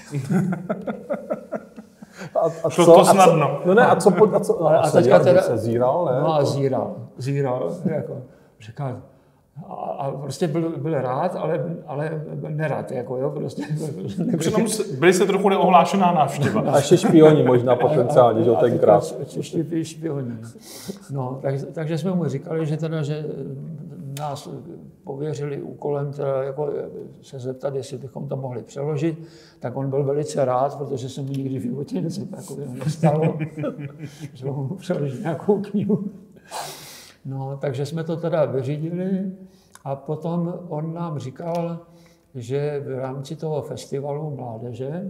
Šlo to snadno. A teďka teda se zíral, ne? No a zíral, jako říkal. A prostě byl rád, ale nerad, jako jo, prostě. Přitom byli se trochu neohlášená návštěva. A ještě špioni možná potenciálně, že tenkrát. Ještě špioni. No, takže jsme mu říkali, že nás pověřili úkolem teda jako se zeptat, jestli bychom to mohli přeložit, tak on byl velice rád, protože se mu nikdy v životě něco takového nestalo, že mu přeložit nějakou knihu. No, takže jsme to teda vyřídili a potom on nám říkal, že v rámci toho festivalu mládeže,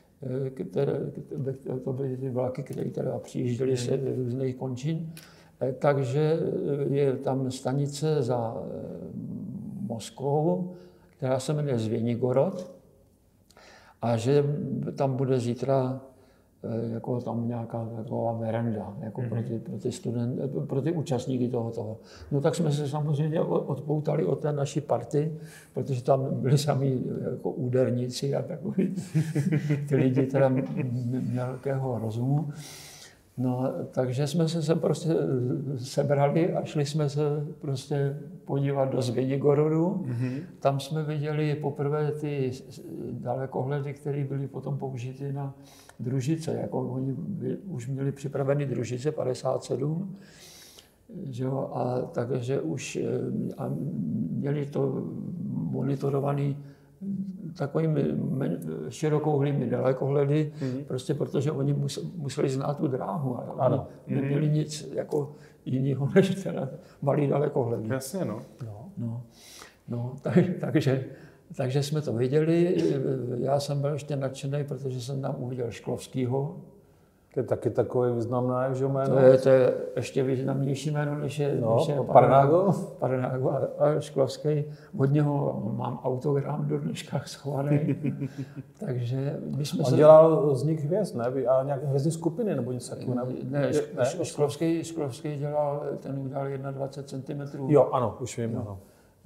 to byly ty vlaky, které teda přijížděly z různých končin, takže je tam stanice za Moskvou, která se jmenuje Zvěnigorod, a že tam bude zítra jako tam nějaká taková veranda, jako pro ty účastníky toho. No tak jsme se samozřejmě odpoutali od té naší party, protože tam byli sami jako úderníci a takový ty lidi teda mělkého rozumu. No, takže jsme se prostě sebrali a šli jsme se prostě podívat do Zvěnigorodu. Tam jsme viděli poprvé ty dalekohledy, které byly potom použity na družice. Jako oni už měli připraveny družice 57, že jo, a takže už a měli to monitorovaný takovými širokouhlými dalekohledy, prostě protože oni museli znát tu dráhu a oni neměli nic jako jiného než teda malý dalekohledy. Jasně, no. Takže jsme to viděli. Já jsem byl ještě nadšený, protože jsem tam uviděl Šklovskýho. To je taky takové významné jméno. To je ještě významnější jméno, než je Parnágo a Šklovský. Od něho mám autogram do dneška schovaný. Takže my jsme On dělal z nich hvězd, ne? A nějaké hvězdní skupiny nebo něco takového? Ne, Šklovský dělal, ten udělal 21 cm. Jo, ano, už vím, ano.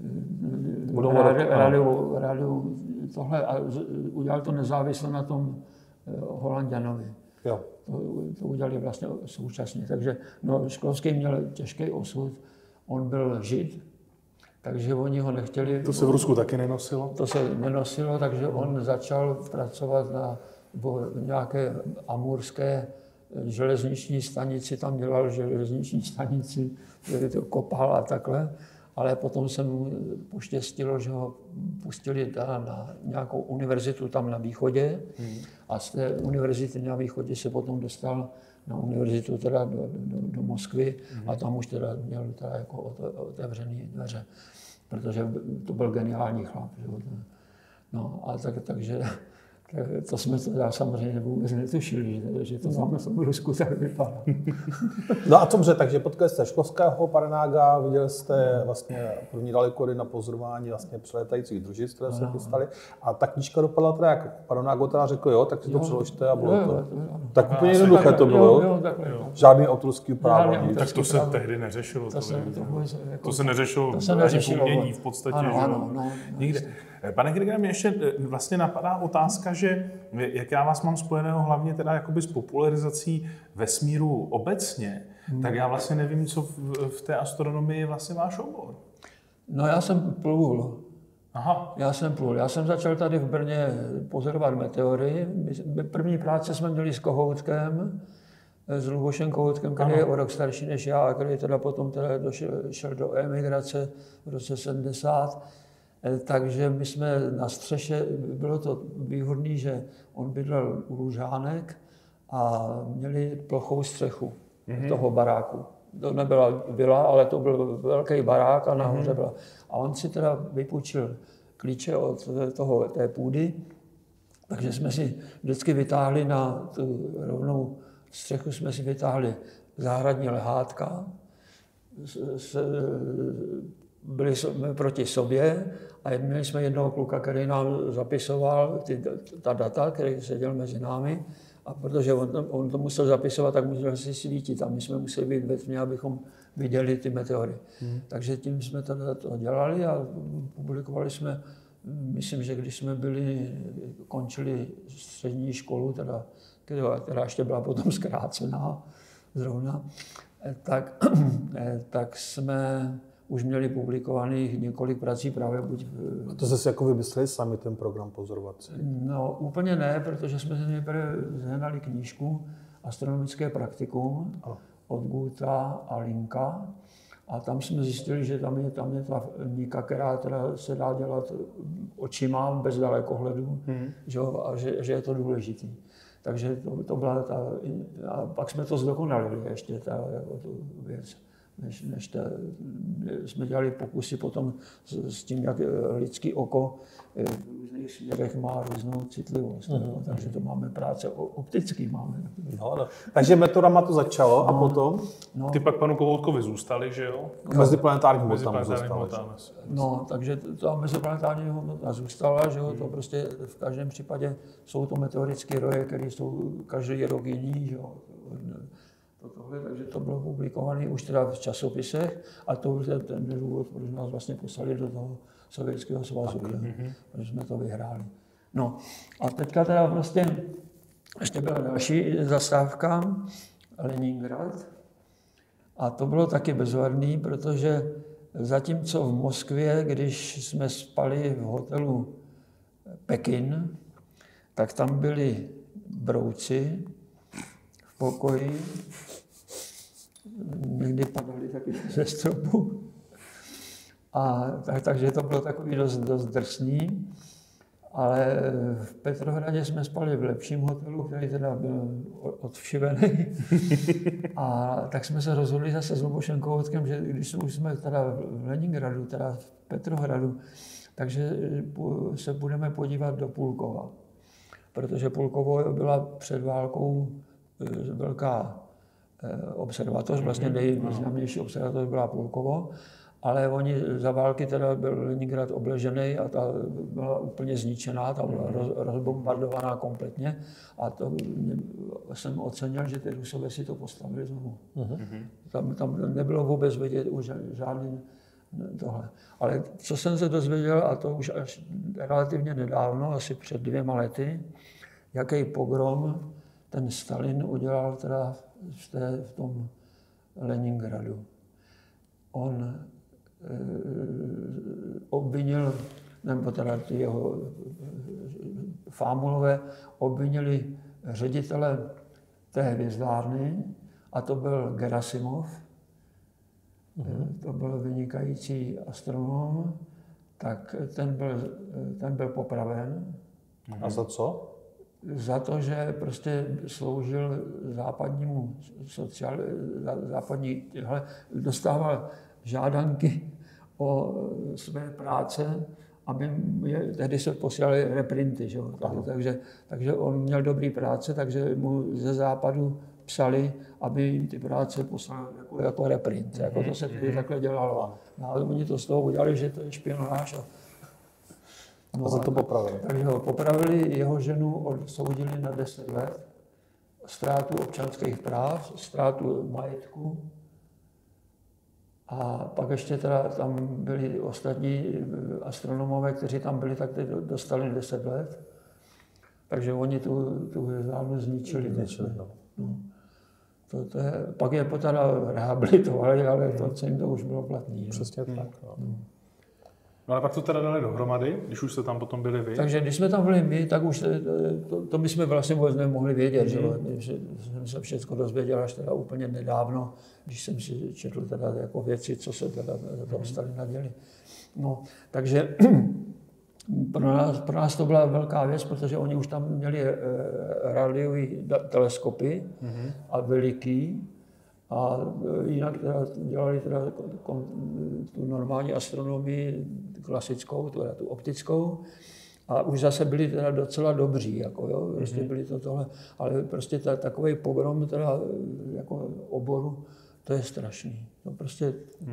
Rádiu tohle a udělal to nezávisle na tom Holanďanovi. Jo. To udělali vlastně současně. Takže Šklovský měl těžký osud, on byl Žid, takže oni ho nechtěli. To se v Rusku taky nenosilo? To se nenosilo, takže on začal pracovat na nějaké amurské železniční stanici, tam dělal železniční stanici, to kopal a takhle. Ale potom se mu poštěstilo, že ho pustili na nějakou univerzitu tam na východě a z té univerzity na východě se potom dostal na univerzitu teda do Moskvy a tam už teda měl teda jako otevřený dveře, protože to byl geniální chlap. Že? No a takže to jsme teda samozřejmě vůbec netušili, že to tam v tom Rusku tak vypadá. No a dobře, takže potkali jste Šklovského, Parnága, viděli jste vlastně první dalekohledy na pozorování vlastně přelétajících družic, které se chystaly. A ta knížka dopadla teda, jak Parnágo teda řekl, jo, tak si to přeložte a bylo to. Tak úplně jednoduché to bylo, jo? Žádný autorský právo. Tak to se tehdy neřešilo. To se neřešilo ani v umění v podstatě. Nikde. Pane Grigere, mě ještě vlastně napadá otázka, že jak já vás mám spojeného hlavně teda jakoby s popularizací vesmíru obecně, tak já vlastně nevím, co v té astronomii je vlastně váš obor. No já jsem plul. Aha. Já jsem začal tady v Brně pozorovat meteory. První práce jsme měli s Kohoutkem, s Lubošem Kohoutkem, který je o rok starší než já, a který teda potom teda šel do emigrace v roce 70. Takže my jsme na střeše, bylo to výhodné, že on bydlel u Lužánek a měli plochou střechu toho baráku. To nebyla vila, ale to byl velký barák a nahoře byla. A on si teda vypůjčil klíče od té půdy, takže jsme si vždycky vytáhli na tu rovnou střechu, jsme si vytáhli zahradní lehátka, byli jsme proti sobě a měli jsme jednoho kluka, který nám zapisoval ta data, který seděl mezi námi. A protože on to musel zapisovat, tak musel si svítit a my jsme museli být ve tmě, abychom viděli ty meteory. Takže tím jsme to dělali a publikovali jsme, myslím, že když jsme končili střední školu, která ještě byla potom zkrácená zrovna, tak jsme už měli publikovaných několik prací právě buď... A to jste si jako vymysleli sami ten program pozorovací? No úplně ne, protože jsme si nejprve zhnali knížku Astronomické praktikum od Guta a Linka a tam jsme zjistili, že tam je ta níka, která teda se dá dělat očima bez dalekohledu, a že je to důležitý. Takže to byla ta... A pak jsme to zdokonalili ještě, tu věc. jsme dělali pokusy potom s tím, jak lidský oko v různých směrech má různou citlivost. Takže to máme práce optický. Máme. No. Takže metodama to začalo a potom? No. Ty pak panu Kohoutkovi zůstali, že jo? Meziplanetární hmota zůstala. No, takže ta meziplanetární hmota zůstala, že jo? To prostě v každém případě jsou to meteorické roje, které jsou každý rok jiný, že jo? Tohle, takže to bylo publikované už teda v časopisech a to už je ten důvod, proč nás vlastně poslali do toho Sovětského svazu, protože jsme to vyhráli. No a teďka teda prostě ještě byla další zastávka, Leningrad, a to bylo taky bezvadný, protože zatímco v Moskvě, když jsme spali v hotelu Pekin, tak tam byli brouci v pokoji, někdy padaly taky ze stropu. Takže to bylo takový dost drsný. Ale v Petrohradě jsme spali v lepším hotelu, který teda byl odvšivený. A tak jsme se rozhodli zase s Lubošem Kohoutkem, že když už jsme teda v Leningradu, teda v Petrohradu, takže se budeme podívat do Pulkova. Protože Pulkovo byla před válkou velká observatoř, vlastně nejvýznamnější observatoř byla Pulkovo, ale oni za války teda byl Leningrad obležený a ta byla úplně zničená, ta byla rozbombardovaná kompletně a to jsem ocenil, že ty Rusové si to postavili znovu. Tam nebylo vůbec vidět už žádný tohle. Ale co jsem se dozvěděl, a to už až relativně nedávno, asi před 2 lety, jaký pogrom ten Stalin udělal teda v tom Leningradu. On obvinil, nebo teda jeho Fámulové obvinili ředitele té hvězdárny, a to byl Gerasimov, to byl vynikající astronom, tak ten byl popraven. A za co? Za to, že prostě sloužil západnímu dostával žádanky o své práce, aby tehdy se posílali reprinty, že? Takže on měl dobrý práce, takže mu ze západu psali, aby jim ty práce poslali jako reprint. Jako to se tedy takhle dělalo. No, ale oni to z toho udělali, že to je špionáž. A za to popravili. Takže ho popravili, jeho ženu odsoudili na 10 let, ztrátu občanských práv, ztrátu majetku. A pak ještě teda tam byli ostatní astronomové, kteří tam byli, tak teď dostali 10 let. Takže oni tu hvězdárnu zničili. No. Pak je teda rehabilitovali, ale to jim to už bylo platný. Přesně tak. No ale pak to teda dali dohromady, když už jste tam potom byli vy. Takže když jsme tam byli my, tak už to my jsme vlastně vůbec nemohli vědět, že jsem se všechno dozvěděl až teda úplně nedávno, když jsem si četl teda jako věci, co se teda tam Stalina děli. No, takže pro nás to byla velká věc, protože oni už tam měli rádiové teleskopy a veliký. A jinak teda dělali teda tu normální astronomii klasickou, teda tu optickou, a už zase byli teda docela dobří, jako jo, prostě byli to tohle, ale prostě takový pogrom teda jako oboru, to je strašný. To prostě,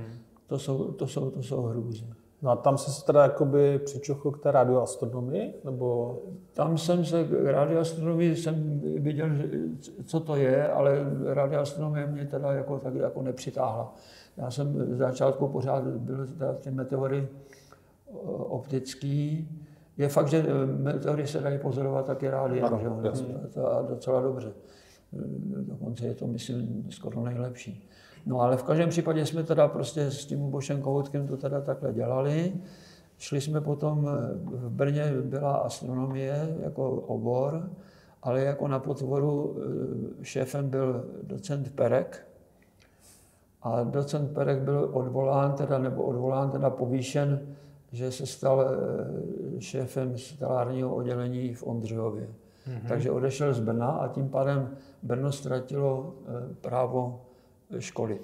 to jsou hrůzy. No a tam se teda jakoby přičuchl k té radioastronomii, nebo? Tam jsem se k radioastronomii jsem viděl, co to je, ale radioastronomie mě teda jako nepřitáhla. Já jsem v začátku pořád byl ty meteory optický. Je fakt, že meteory se dají pozorovat taky rádiem, a docela dobře. Dokonce je to, myslím, skoro nejlepší. No ale v každém případě jsme teda prostě s tím Bošem Kohoutkem to teda takhle dělali. Šli jsme potom, v Brně byla astronomie jako obor, ale jako na potvoru šéfem byl docent Perek. A docent Perek byl odvolán, povýšen, že se stal šéfem stelárního oddělení v Ondřejově. Takže odešel z Brna a tím pádem Brno ztratilo právo školit.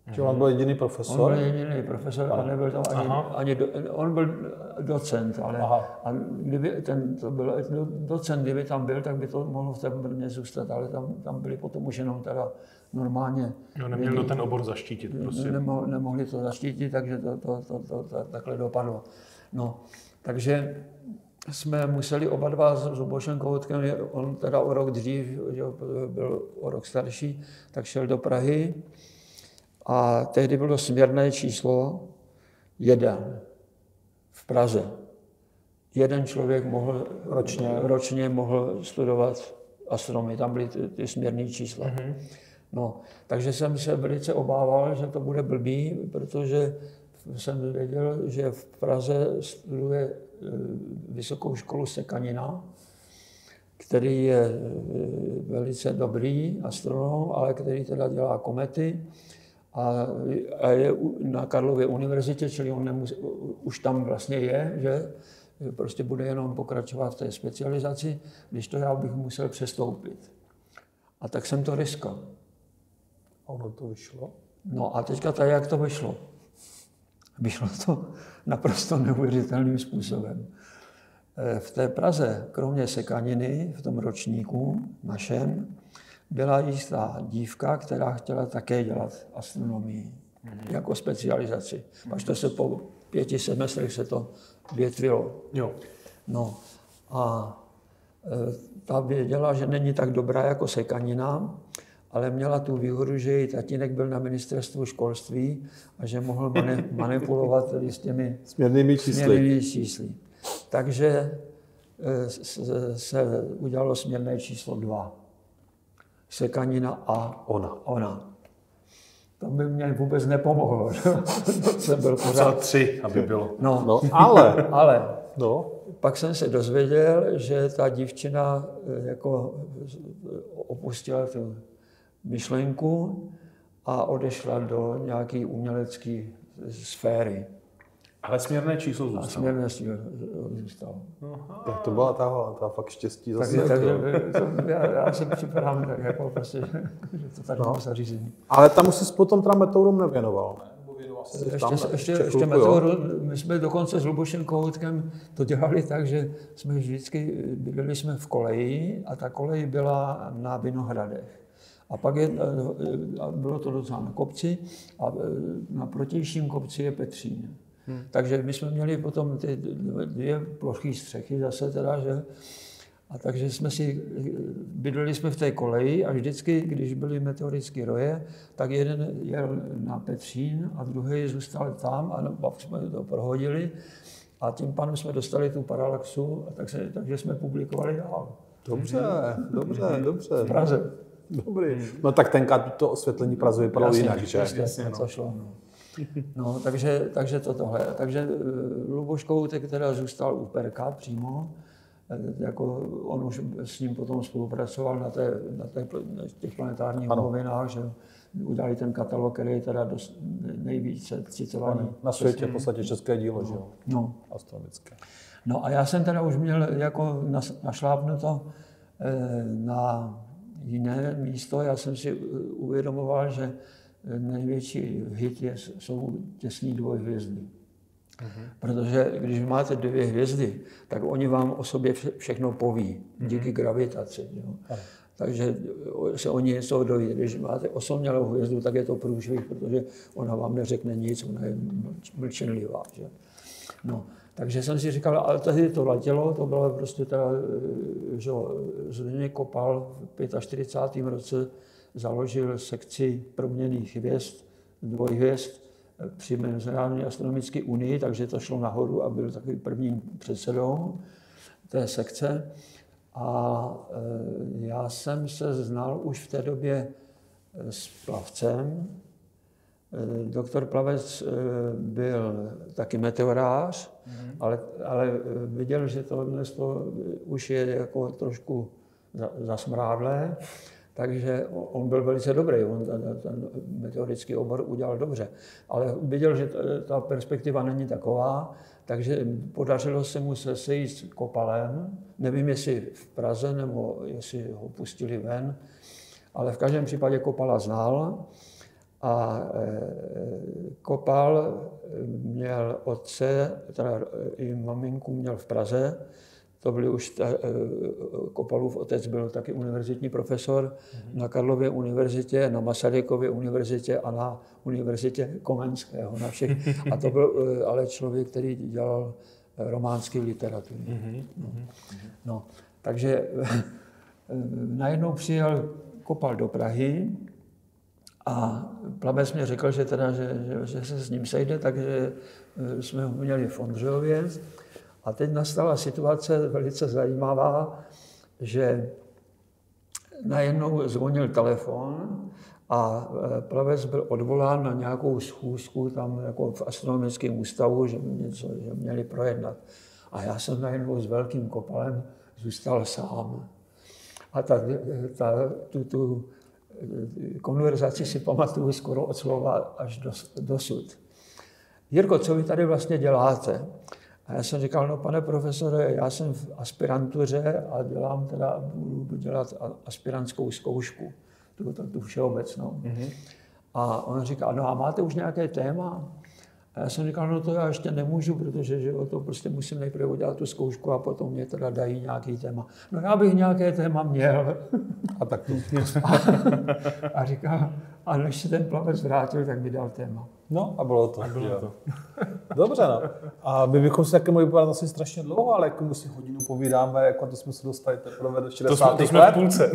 Že on byl jediný On profesor? byl jediný profesor a nebyl tam on byl docent, ale a kdyby to byl docent, kdyby tam byl, tak by to mohlo v té Brně zůstat, ale tam byli potom už jenom teda normálně. Jo, neměl to ten obor zaštítit prostě. Nemohli to zaštítit, takže to takhle dopadlo. No, takže jsme museli oba dva s Lubošem Kohoutkem, on teda o rok dřív, že byl o rok starší, tak šel do Prahy a tehdy bylo směrné číslo 1 v Praze. Jeden člověk mohl ročně mohl studovat astronomii, tam byly ty směrné čísla. No, takže jsem se velice obával, že to bude blbý, protože jsem věděl, že v Praze studuje Vysokou školu Sekanina, který je velice dobrý astronom, ale který teda dělá komety a je na Karlově univerzitě, čili on už tam vlastně je, že prostě bude jenom pokračovat v té specializaci, když to já bych musel přestoupit. A tak jsem to riskal. A ono to vyšlo? No a teďka tak, jak to vyšlo? Vyšlo to naprosto neuvěřitelným způsobem. V té Praze, kromě Sekaniny, v tom ročníku našem, byla jistá dívka, která chtěla také dělat astronomii jako specializaci. Až to se po 5 semestrech se to větvilo. Jo. No a ta věděla, že není tak dobrá jako Sekanina, ale měla tu výhodu, že její tatínek byl na ministerstvu školství a že mohl manipulovat s těmi směrnými čísly. Takže se udělalo směrné číslo 2. Sekanina a ona. To by mě vůbec nepomohlo. Jsem byl pořád 3, aby bylo. No ale pak jsem se dozvěděl, že ta dívčina jako opustila tu myšlenku a odešla do nějaké umělecké sféry. Ale směrné číslo zůstalo. A směrné číslo zůstalo. Tak to byla ta fakt štěstí zase. Takže já se připadám tak jako prostě, že to tak bylo zařízení. Ale tam už jsi potom teda meteorům nevěnoval, ne? Ještě meteoru, my jsme dokonce s Lubošem Kohoutkem to dělali tak, že jsme vždycky bydleli jsme v koleji a ta kolej byla na Vinohradech. A pak bylo to docela na kopci a na protějším kopci je Petřín. Takže my jsme měli potom ty 2 ploché střechy zase teda, že? A takže bydleli jsme v té koleji a vždycky, když byly meteorické roje, tak jeden jel na Petřín a druhý zůstal tam a pak jsme to prohodili a tím pádem jsme dostali tu paralaxu a takže jsme publikovali dál. Dobře. V Praze. Dobrý. No tak tenkrát to osvětlení Praze vypadalo jinak, že? Jasně, to šlo. No, takže tohle. Takže Luboš Kohoutek teda zůstal u Perka přímo. Jako on už s ním potom spolupracoval na těch planetárních novinách, že udělali ten katalog, který je teda nejvíce citovaný. Na světě v podstatě české dílo, že jo? No. Astronomické. No a já jsem teda už měl jako našlápnuto na jiné místo. Já jsem si uvědomoval, že největší hit jsou těsní dvojhvězdy. Protože když máte 2 hvězdy, tak oni vám o sobě všechno poví díky gravitaci. Jo. Takže se oni něco doví. Když máte osamělou hvězdu, tak je to průšvih, protože ona vám neřekne nic, ona je mlčenlivá. Že? No. Takže jsem si říkal, ale tehdy to letělo, to bylo prostě teda, že Zdeněk Kopal v 45. roce založil sekci proměnných hvězd, dvojhvězd při Mezinárodní astronomické unii, takže to šlo nahoru a byl takový prvním předsedou té sekce. A já jsem se znal už v té době s Plavcem. Doktor Plavec byl taky meteorář, ale viděl, že tohle už je jako trošku zasmrádlé, takže on byl velice dobrý, on ten meteorický obor udělal dobře, ale viděl, že ta perspektiva není taková, takže podařilo se mu se sejít s Kopalem, nevím, jestli v Praze, nebo jestli ho pustili ven, ale v každém případě Kopala znal A Kopal měl otce, teda i maminku měl v Praze. To byli už Kopalův otec byl taky univerzitní profesor na Karlově univerzitě, na Masarykově univerzitě a na univerzitě Komenského. Na všech. A to byl ale člověk, který dělal románské literatury. No, takže najednou přijel Kopal do Prahy a Plavec mě řekl, že se s ním sejde, takže jsme ho měli v Ondřejově. A teď nastala situace velice zajímavá, že najednou zvonil telefon a Plavec byl odvolán na nějakou schůzku tam jako v astronomickém ústavu, že měli projednat. A já jsem najednou s velkým Kopalem zůstal sám. A tu konverzaci si pamatuju skoro od slova až dosud. Jirko, co vy tady vlastně děláte? A já jsem říkal, no pane profesore, já jsem v aspirantuře a budu dělat aspirantskou zkoušku, tu všeobecnou. A on říkal, no a máte už nějaké téma? A já jsem říkal, no to já ještě nemůžu, protože to prostě musím nejprve udělat tu zkoušku a potom mě teda dají nějaký téma. No já bych nějaké téma měl. A tak to. A říkal, a než se ten Plavec vrátil, tak mi dal téma. No a bylo to. Dobře, no. A my bychom si taky mohli povídat asi strašně dlouho, ale jako my si hodinu povídáme, jako to jsme se dostali teprve do 60. To jsme v půlce.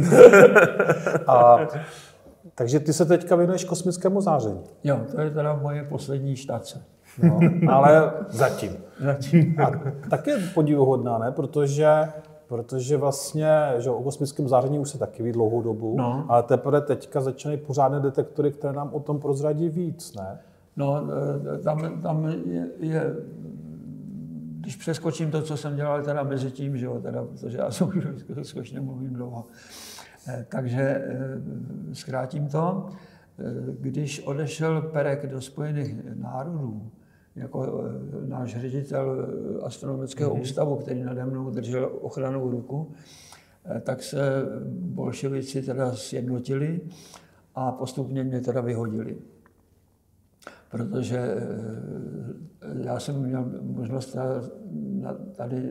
Takže ty se teďka věnuješ kosmickému záření. Jo, to je teda moje poslední štace. No, ale zatím. Zatím. A tak je podivuhodná, ne? Protože vlastně, že o kosmickém záření už se taky ví dlouhou dobu, ale teprve teďka začínají pořádné detektory, které nám o tom prozradí víc, ne? No, tam je, když přeskočím to, co jsem dělal teda mezi tím, že jo, teda, protože já jsem už nemluvím dlouho. Takže zkrátím to. Když odešel Perek do Spojených národů, jako náš ředitel astronomického ústavu, který nade mnou držel ochrannou ruku, tak se bolševici teda sjednotili a postupně mě teda vyhodili. Protože já jsem měl možnost tady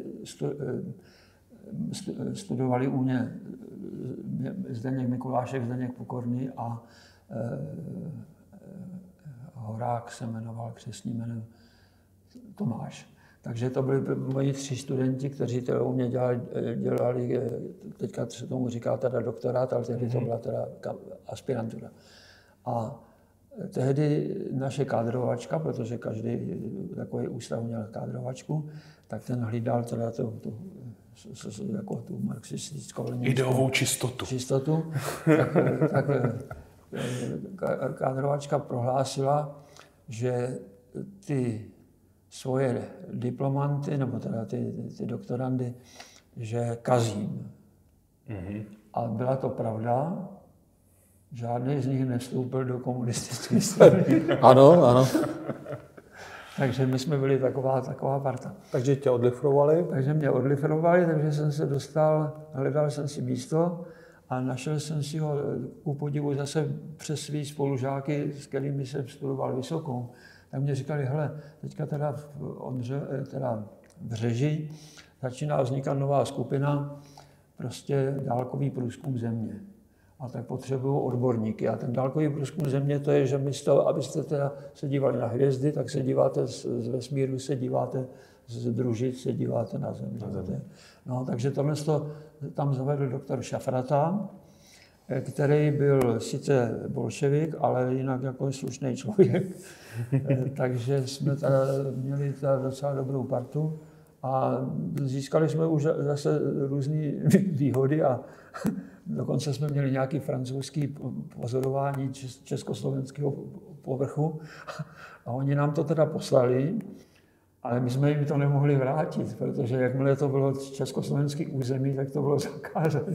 studovali u mě Zdeněk Mikulášek, Zdeněk Pokorný a Horák se jmenoval křestním jménem Tomáš. Takže to byli moji 3 studenti, kteří to u mě dělali, teďka se tomu říká teda doktorát, ale tehdy to byla teda aspirantura. A tehdy naše kádrovačka, protože každý takový ústav měl kádrovačku, tak ten hlídal teda jako tu marxistickou ideovou čistotu. Tak kádrovačka prohlásila, že ty svoje diplomanty, nebo teda ty doktorandy, že kazím. A byla to pravda. Žádný z nich nevstoupil do komunistické strany. Ano. Takže my jsme byli taková parta. Takže tě odlifrovali? Takže mě odlifrovali, takže jsem se dostal, hledal jsem si místo a našel jsem si ho ku podivu zase přes svý spolužáky, s kterými jsem studoval vysokou. Tak mě říkali, hele, teďka teda v Řeži začíná vznikat nová skupina, prostě dálkový průzkum země. A tak potřebují odborníky. A ten dálkový průzkum země, to je, že místo, abyste teda se dívali na hvězdy, tak se díváte z vesmíru, se díváte z družic, se díváte na Zemi. No, takže tohle tam zavedl doktor Šafrata, který byl sice bolševik, ale jinak jako slušný člověk. Takže jsme teda měli docela dobrou partu a získali jsme už zase různé výhody a dokonce jsme měli nějaké francouzské pozorování československého povrchu a oni nám to teda poslali, ale my jsme jim to nemohli vrátit, protože jakmile to bylo československé území, tak to bylo zakázané.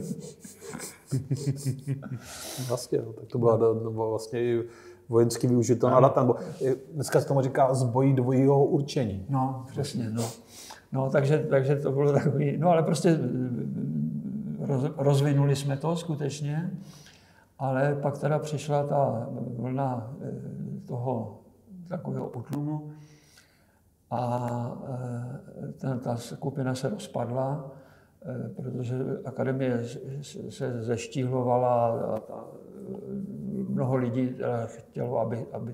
Vlastně, tak to bylo vlastně vojensky využitelná data. Dneska se tomu říká zbojí dvojího určení. No, přesně, no. Takže to bylo takový, no ale prostě rozvinuli jsme to skutečně Ale pak teda přišla ta vlna toho takového útlumu a ta skupina se rozpadla, protože akademie se zeštíhlovala a mnoho lidí chtělo, aby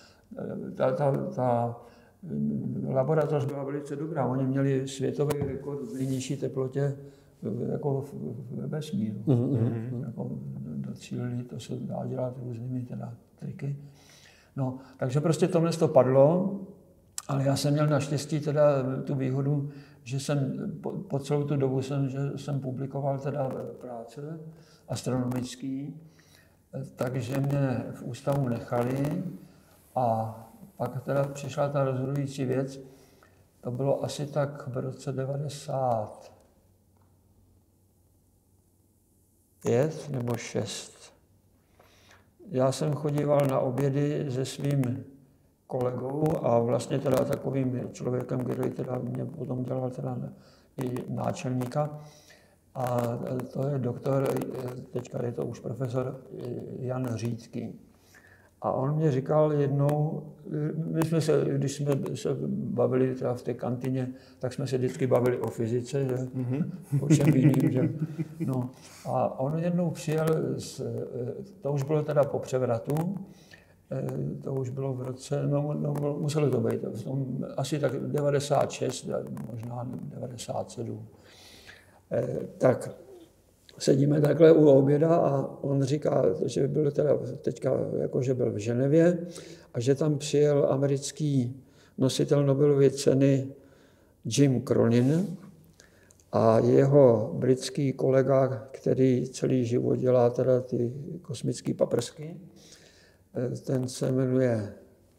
ta laboratoř byla velice dobrá. Oni měli světový rekord v nejnižší teplotě jako ve vesmíru. Jako docílili, to se dá dělat různými teda triky. No, takže prostě tohle to padlo, ale já jsem měl naštěstí teda tu výhodu, že jsem po celou tu dobu jsem publikoval teda práce astronomický, takže mě v ústavu nechali a pak teda přišla ta rozhodující věc. To bylo asi tak v roce 95 nebo 6. Já jsem chodíval na obědy se svým kolegou a vlastně teda takovým člověkem, který teda mě potom dělal teda i náčelníka. A to je doktor, teďka je to už profesor Jan Řídký. A on mě říkal jednou, když jsme se bavili teda v té kantině, tak jsme se vždycky bavili o fyzice, že? O čem jiným, že? No. A on jednou přijel, to už bylo teda po převratu, to už bylo v roce, muselo to být, asi tak 96, možná 97. Tak sedíme takhle u oběda a on říká, že byl teda teďka, jakože byl v Ženevě a že tam přijel americký nositel Nobelovy ceny Jim Cronin a jeho britský kolega, který celý život dělá teda ty kosmické paprsky, ten se jmenuje,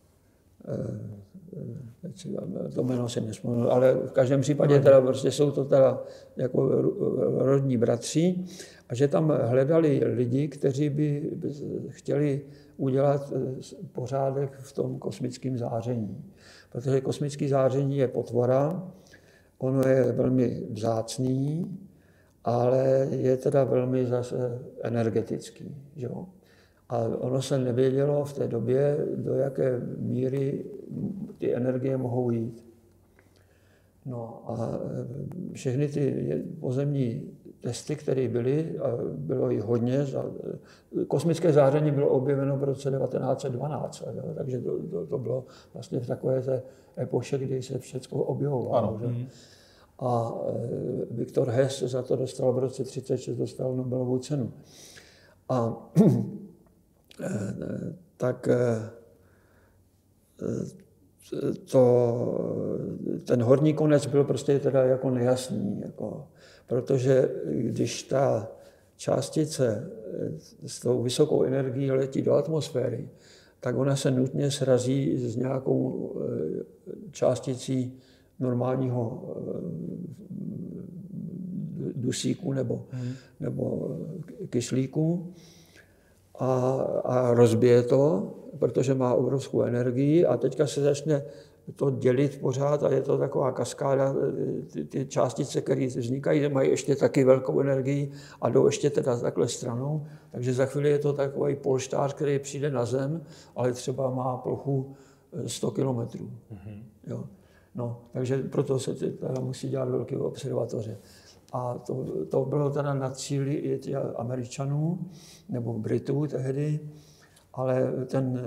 to jméno si nespomenu, ale v každém případě teda prostě jsou to teda jako rodní bratři a že tam hledali lidi, kteří by chtěli udělat pořádek v tom kosmickém záření. Protože kosmické záření je potvora, ono je velmi vzácný, ale je teda velmi zase energetický. Jo? A ono se nevědělo v té době, do jaké míry ty energie mohou jít. No a všechny ty pozemní testy, které byly, a bylo jich hodně, kosmické záření bylo objeveno v roce 1912, takže to bylo vlastně v takové té epoše, kdy se všechno objevovalo. A Viktor Hess za to dostal v roce 1936 dostal Nobelovu cenu. A tak ten horní konec byl prostě teda jako nejasný, protože když ta částice s tou vysokou energií letí do atmosféry, tak ona se nutně srazí s nějakou částicí normálního dusíku nebo kyslíku. A rozbije to, protože má obrovskou energii a teďka se začne to dělit pořád a je to taková kaskáda, ty částice, které vznikají, mají ještě taky velkou energii a jdou ještě teda takhle stranou, takže za chvíli je to takový polštář, který přijde na Zem, ale třeba má plochu 100 kilometrů. Jo. No, takže proto se teda musí dělat velké observatoře. A to bylo teda na cíli i Američanů, nebo Britů tehdy, ale ten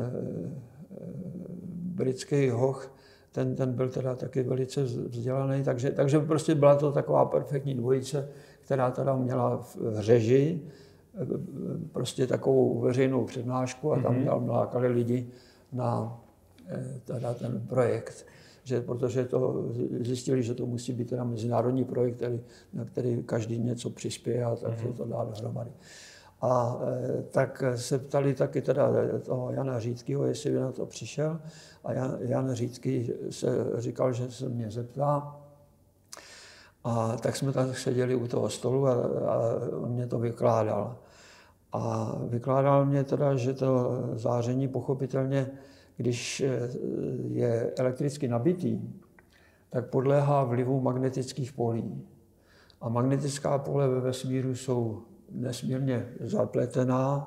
britský hoch, ten byl teda taky velice vzdělaný, takže prostě byla to taková perfektní dvojice, která teda měla v řeži prostě takovou veřejnou přednášku a tam lákali lidi na teda ten projekt. Protože to zjistili, že to musí být teda mezinárodní projekt, na který každý něco přispěje a tak se to dá dohromady. A tak se ptali taky teda toho Jana Řídkýho, jestli by na to přišel. A Jan Řídký se říkal, že se mě zeptá. A tak jsme tam seděli u toho stolu a on mě to vykládal. A vykládal mě teda, že to záření pochopitelně, když je elektricky nabitý, tak podléhá vlivu magnetických polí. A magnetická pole ve vesmíru jsou nesmírně zapletená,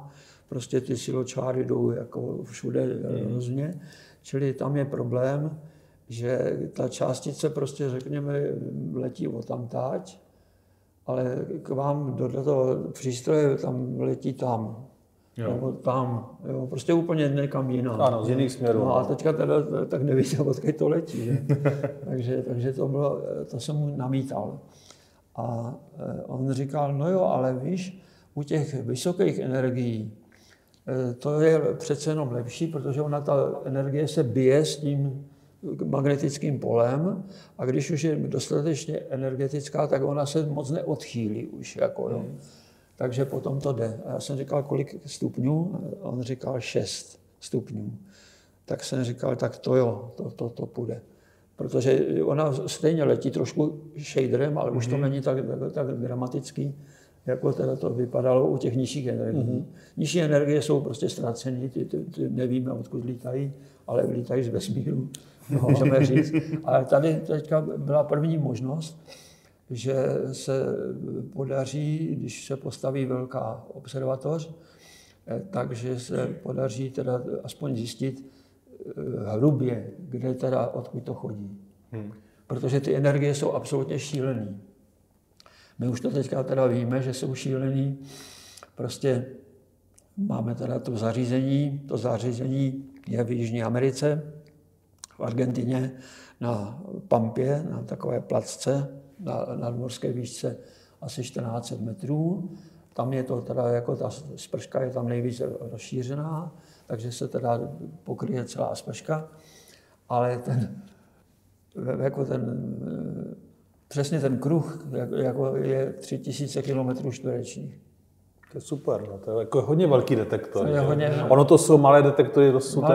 prostě ty siločáry jdou jako všude různě. Čili tam je problém, že ta částice prostě, řekněme, letí odtamtáť, ale k vám do toho přístroje tam letí tam. Nebo tam, jo, prostě úplně někam jinam. Ano, z jiných směrů. No a teďka teda tak nevíte, odkud to letí. Že? takže to jsem mu namítal. A on říkal, no jo, ale víš, u těch vysokých energií to je přece jenom lepší, protože ona ta energie se bije s tím magnetickým polem a když už je dostatečně energetická, tak ona se moc neodchýlí už. Jako, jo. Takže potom to jde. A já jsem říkal, kolik stupňů? A on říkal 6 stupňů. Tak jsem říkal, tak to jo, to půjde. Protože ona stejně letí trošku shaderem, ale už to není tak dramatický, jako teda to vypadalo u těch nižších energií. Nižší energie jsou prostě ztracené, ty nevíme, odkud lítají, ale lítají z vesmíru, můžeme říct. Ale tady teďka byla první možnost, že se podaří, když se postaví velká observatoř, takže se podaří teda aspoň zjistit hrubě, kde teda, odkud to chodí. Protože ty energie jsou absolutně šílený. My už to teďka teda víme, že jsou šílený. Prostě máme teda to zařízení je v Jižní Americe, v Argentině, na Pampě, na takové placce, na nadmořské výšce asi 1400 metrů. Tam je to teda, jako ta sprška je tam nejvíc rozšířená, takže se teda pokryje celá sprška, ale přesně ten kruh jako je 3000 km čtverečních. To je super, no, to je jako hodně velký detektor. Hodně, ono to jsou malé detektory, to jsou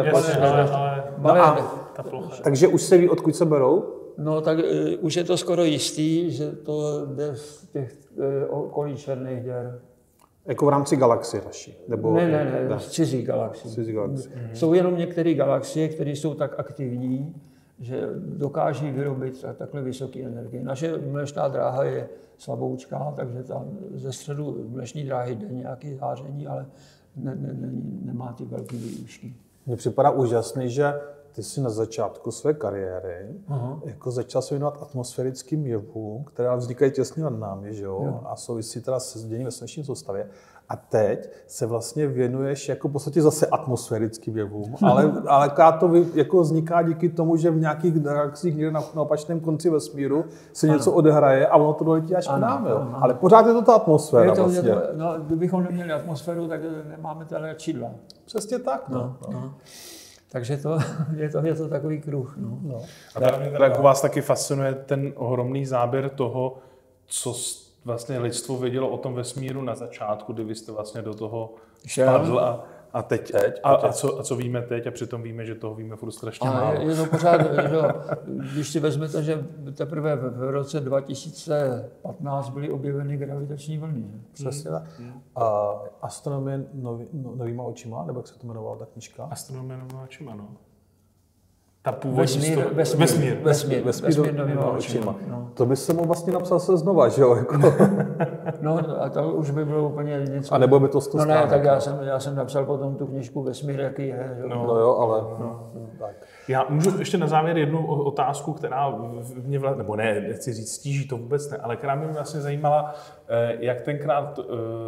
takže už se ví, odkud se berou? No tak už je to skoro jistý, že to jde z těch okolí černých děr. Jako v rámci galaxie naší? Nebo... Ne, z cizí galaxie. Jsou jenom některé galaxie, které jsou tak aktivní, že dokáží vyrobit takhle vysoké energie. Naše mlečná dráha je slaboučká, takže tam ze středu mlečné dráhy jde nějaké záření, ale nemá ty velké výšky. Mně připadá úžasný, že ty jsi na začátku své kariéry jako začal se věnovat atmosférickým jevům, které vznikají těsně nad námi, že jo? A souvisí teda se děním ve sluneční soustavě. A teď se vlastně věnuješ jako v podstatě zase atmosférickým jevům, ale to jako vzniká díky tomu, že v nějakých galaxiích někde na opačném konci vesmíru se něco odehraje a ono to doletí až k nám, jo? Ale pořád je to ta atmosféra vlastně. Kdybychom neměli atmosféru, tak nemáme tady čidla. Přesně tak. No. Takže je to takový kruh. No. A tak vás taky fascinuje ten ohromný záběr toho, co vlastně lidstvo vědělo o tom vesmíru na začátku, kdy vy jste vlastně do toho spadl a teď. A co víme teď a přitom víme, že toho víme furt strašně málo. Je to pořád, že když si vezmete, že teprve v roce 2015 byly objeveny gravitační vlny. Přesně tak. Astronomie novýma očima, nebo jak se to jmenovala ta knížka? Astronomie novýma očima, no. Ta původní vesmír novýma očima. No. To by se mu vlastně napsal se znova, že jo? Jako. No a to už by bylo úplně něco. A nebo by to stále. No ne, tak já jsem napsal potom tu knížku Vesmír, jaký je. No jo, ale... tak. Já můžu ještě na závěr jednu otázku, která mě nebo ne, nechci říct stíží, to vůbec ne, ale která mě vlastně zajímala, jak tenkrát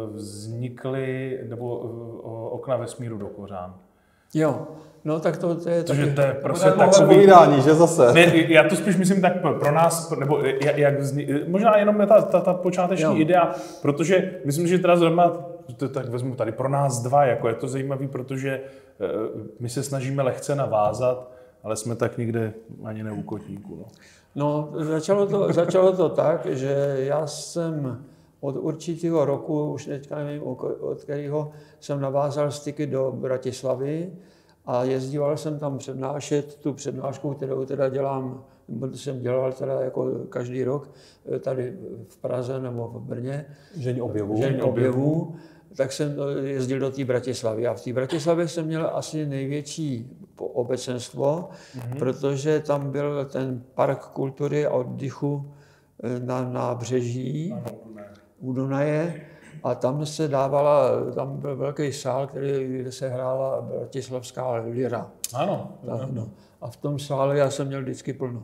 vznikly nebo okna vesmíru do Kořán. Jo. No tak to je taky... To je prostě takové vydání, že zase. Ne, já to spíš myslím tak pro nás, nebo jak možná jenom ta počáteční idea, protože myslím, že teda zrovna, tak vezmu tady pro nás dva, jako je to zajímavý, protože my se snažíme lehce navázat, ale jsme tak někde ani ne u kotníku. No začalo to tak, že já jsem od určitého roku, už teďka nevím, od kterého jsem navázal styky do Bratislavy, a jezdíval jsem tam přednášet tu přednášku, kterou teda dělám, jsem dělal teda jako každý rok tady v Praze nebo v Brně. Žeň objevů. Tak jsem jezdil do té Bratislavy. A v té Bratislavě jsem měl asi největší obecenstvo, protože tam byl ten park kultury a oddychu na nábřeží u Dunaje. A tam tam byl velký sál, kde se hrála bratislavská lira. Ano. No. A v tom sále já jsem měl vždycky plno.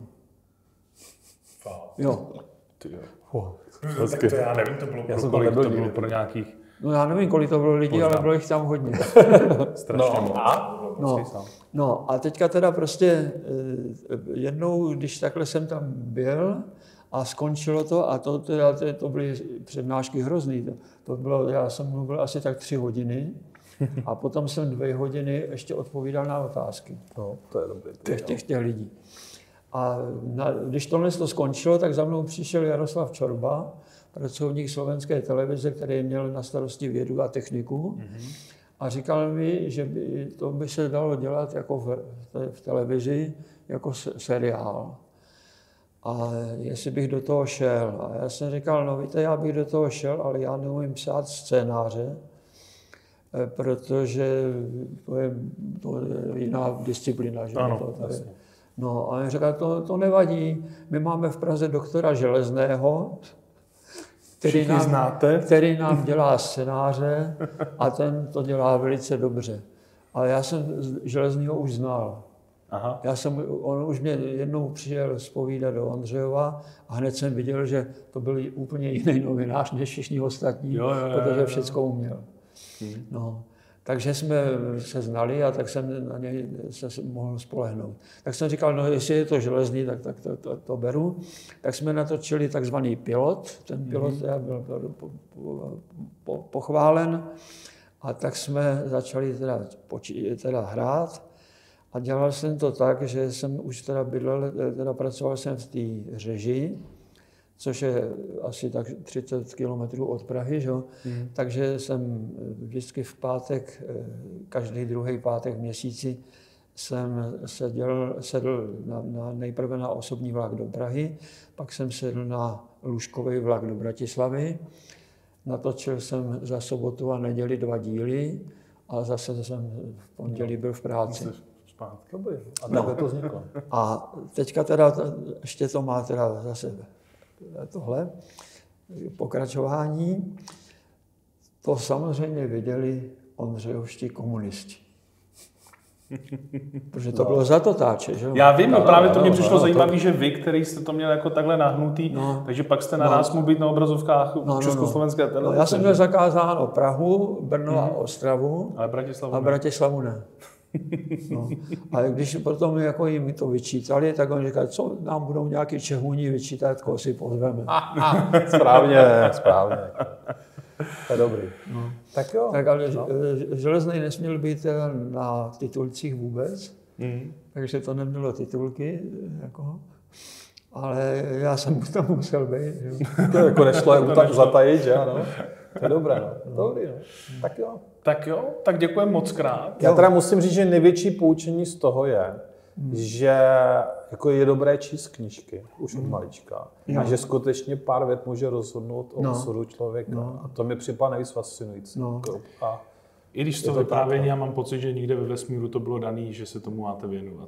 Jo. Tak to já nevím, to bylo pro nějakých... No já nevím, kolik to bylo lidí, ale bylo jich tam hodně. Strašně moc. No a teďka teda prostě jednou, když takhle jsem tam byl a skončilo to, a to byly přednášky hrozný. To bylo, já jsem mluvil asi tak 3 hodiny a potom jsem 2 hodiny ještě odpovídal na otázky. No, to je dobrý. Těch lidí. A když tohle to skončilo, tak za mnou přišel Jaroslav Čorba, pracovník slovenské televize, který měl na starosti vědu a techniku. A říkal mi, že to by se dalo dělat jako v televizi, jako seriál. A jestli bych do toho šel. A já jsem říkal, no víte, já bych do toho šel, ale já neumím psát scénáře, protože to je jiná disciplína. Že? Ano, no a on říkal, to nevadí, my máme v Praze doktora Železného, který nám dělá scénáře a ten to dělá velice dobře. Ale já jsem Železného už znal. Aha. On už mě jednou přijel zpovídat do Ondřejova a hned jsem viděl, že to byl úplně jiný novinář než všichni ostatní, protože všecko uměl. No. Takže jsme se znali a tak jsem na něj se mohl spolehnout. Tak jsem říkal, no jestli je to Železný, tak to beru. Tak jsme natočili takzvaný pilot. Ten pilot byl pochválen. A tak jsme začali teda hrát. A dělal jsem to tak, že jsem už teda pracoval jsem v té Řeži, což je asi tak 30 kilometrů od Prahy, že? Takže jsem vždycky v pátek, každý druhý pátek v měsíci jsem sedl nejprve na osobní vlak do Prahy, pak jsem sedl na lůžkový vlak do Bratislavy, natočil jsem za sobotu a neděli 2 díly a zase jsem v pondělí byl v práci. A takhle to vzniklo. A teďka teda ještě to má teda zase tohle pokračování. To samozřejmě viděli ondřejovští komunisti. Protože to bylo za to táče, že? Já vím, právě to mě přišlo zajímavé, že vy, který jste to měl jako takhle nahnutý, takže pak jste na nás mohl být na obrazovkách československé televize. Já jsem měl zakázáno Prahu, Brno a Ostravu, ale Bratislavu ne. No. A když potom jako jim to vyčítali, tak oni říkali, co nám budou nějaký Čehůni vyčítat, koho si pozveme. Správně. To je dobrý. No. Tak jo. Tak ale Železný nesměl být na titulcích vůbec, takže to nemělo titulky. Jako. Ale já jsem tam musel být. To jako nešlo zatajit, že ano? To je dobré, no. Dobrý, no. Tak jo. Tak děkujeme moc krát. Já teda musím říct, že největší poučení z toho je, že jako je dobré číst knížky, už od malička. A že skutečně pár vět může rozhodnout o osudu člověka. A to mi připadá nejvíc fascinující. I když z toho vyprávění já mám pocit, že nikde ve vesmíru to bylo daný, že se tomu máte věnovat.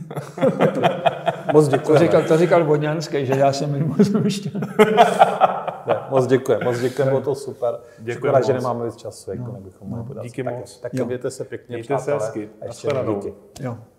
Moc děkujeme. To říkal Vodňanský, že já jsem mimo zruštěn. Moc děkujeme, bylo to super. Škoda, že nemáme víc času, jak to nebychom mohli podat. Díky moc. Tak mějte se pěkně, mějte se hezky. A ještě díky. Jo.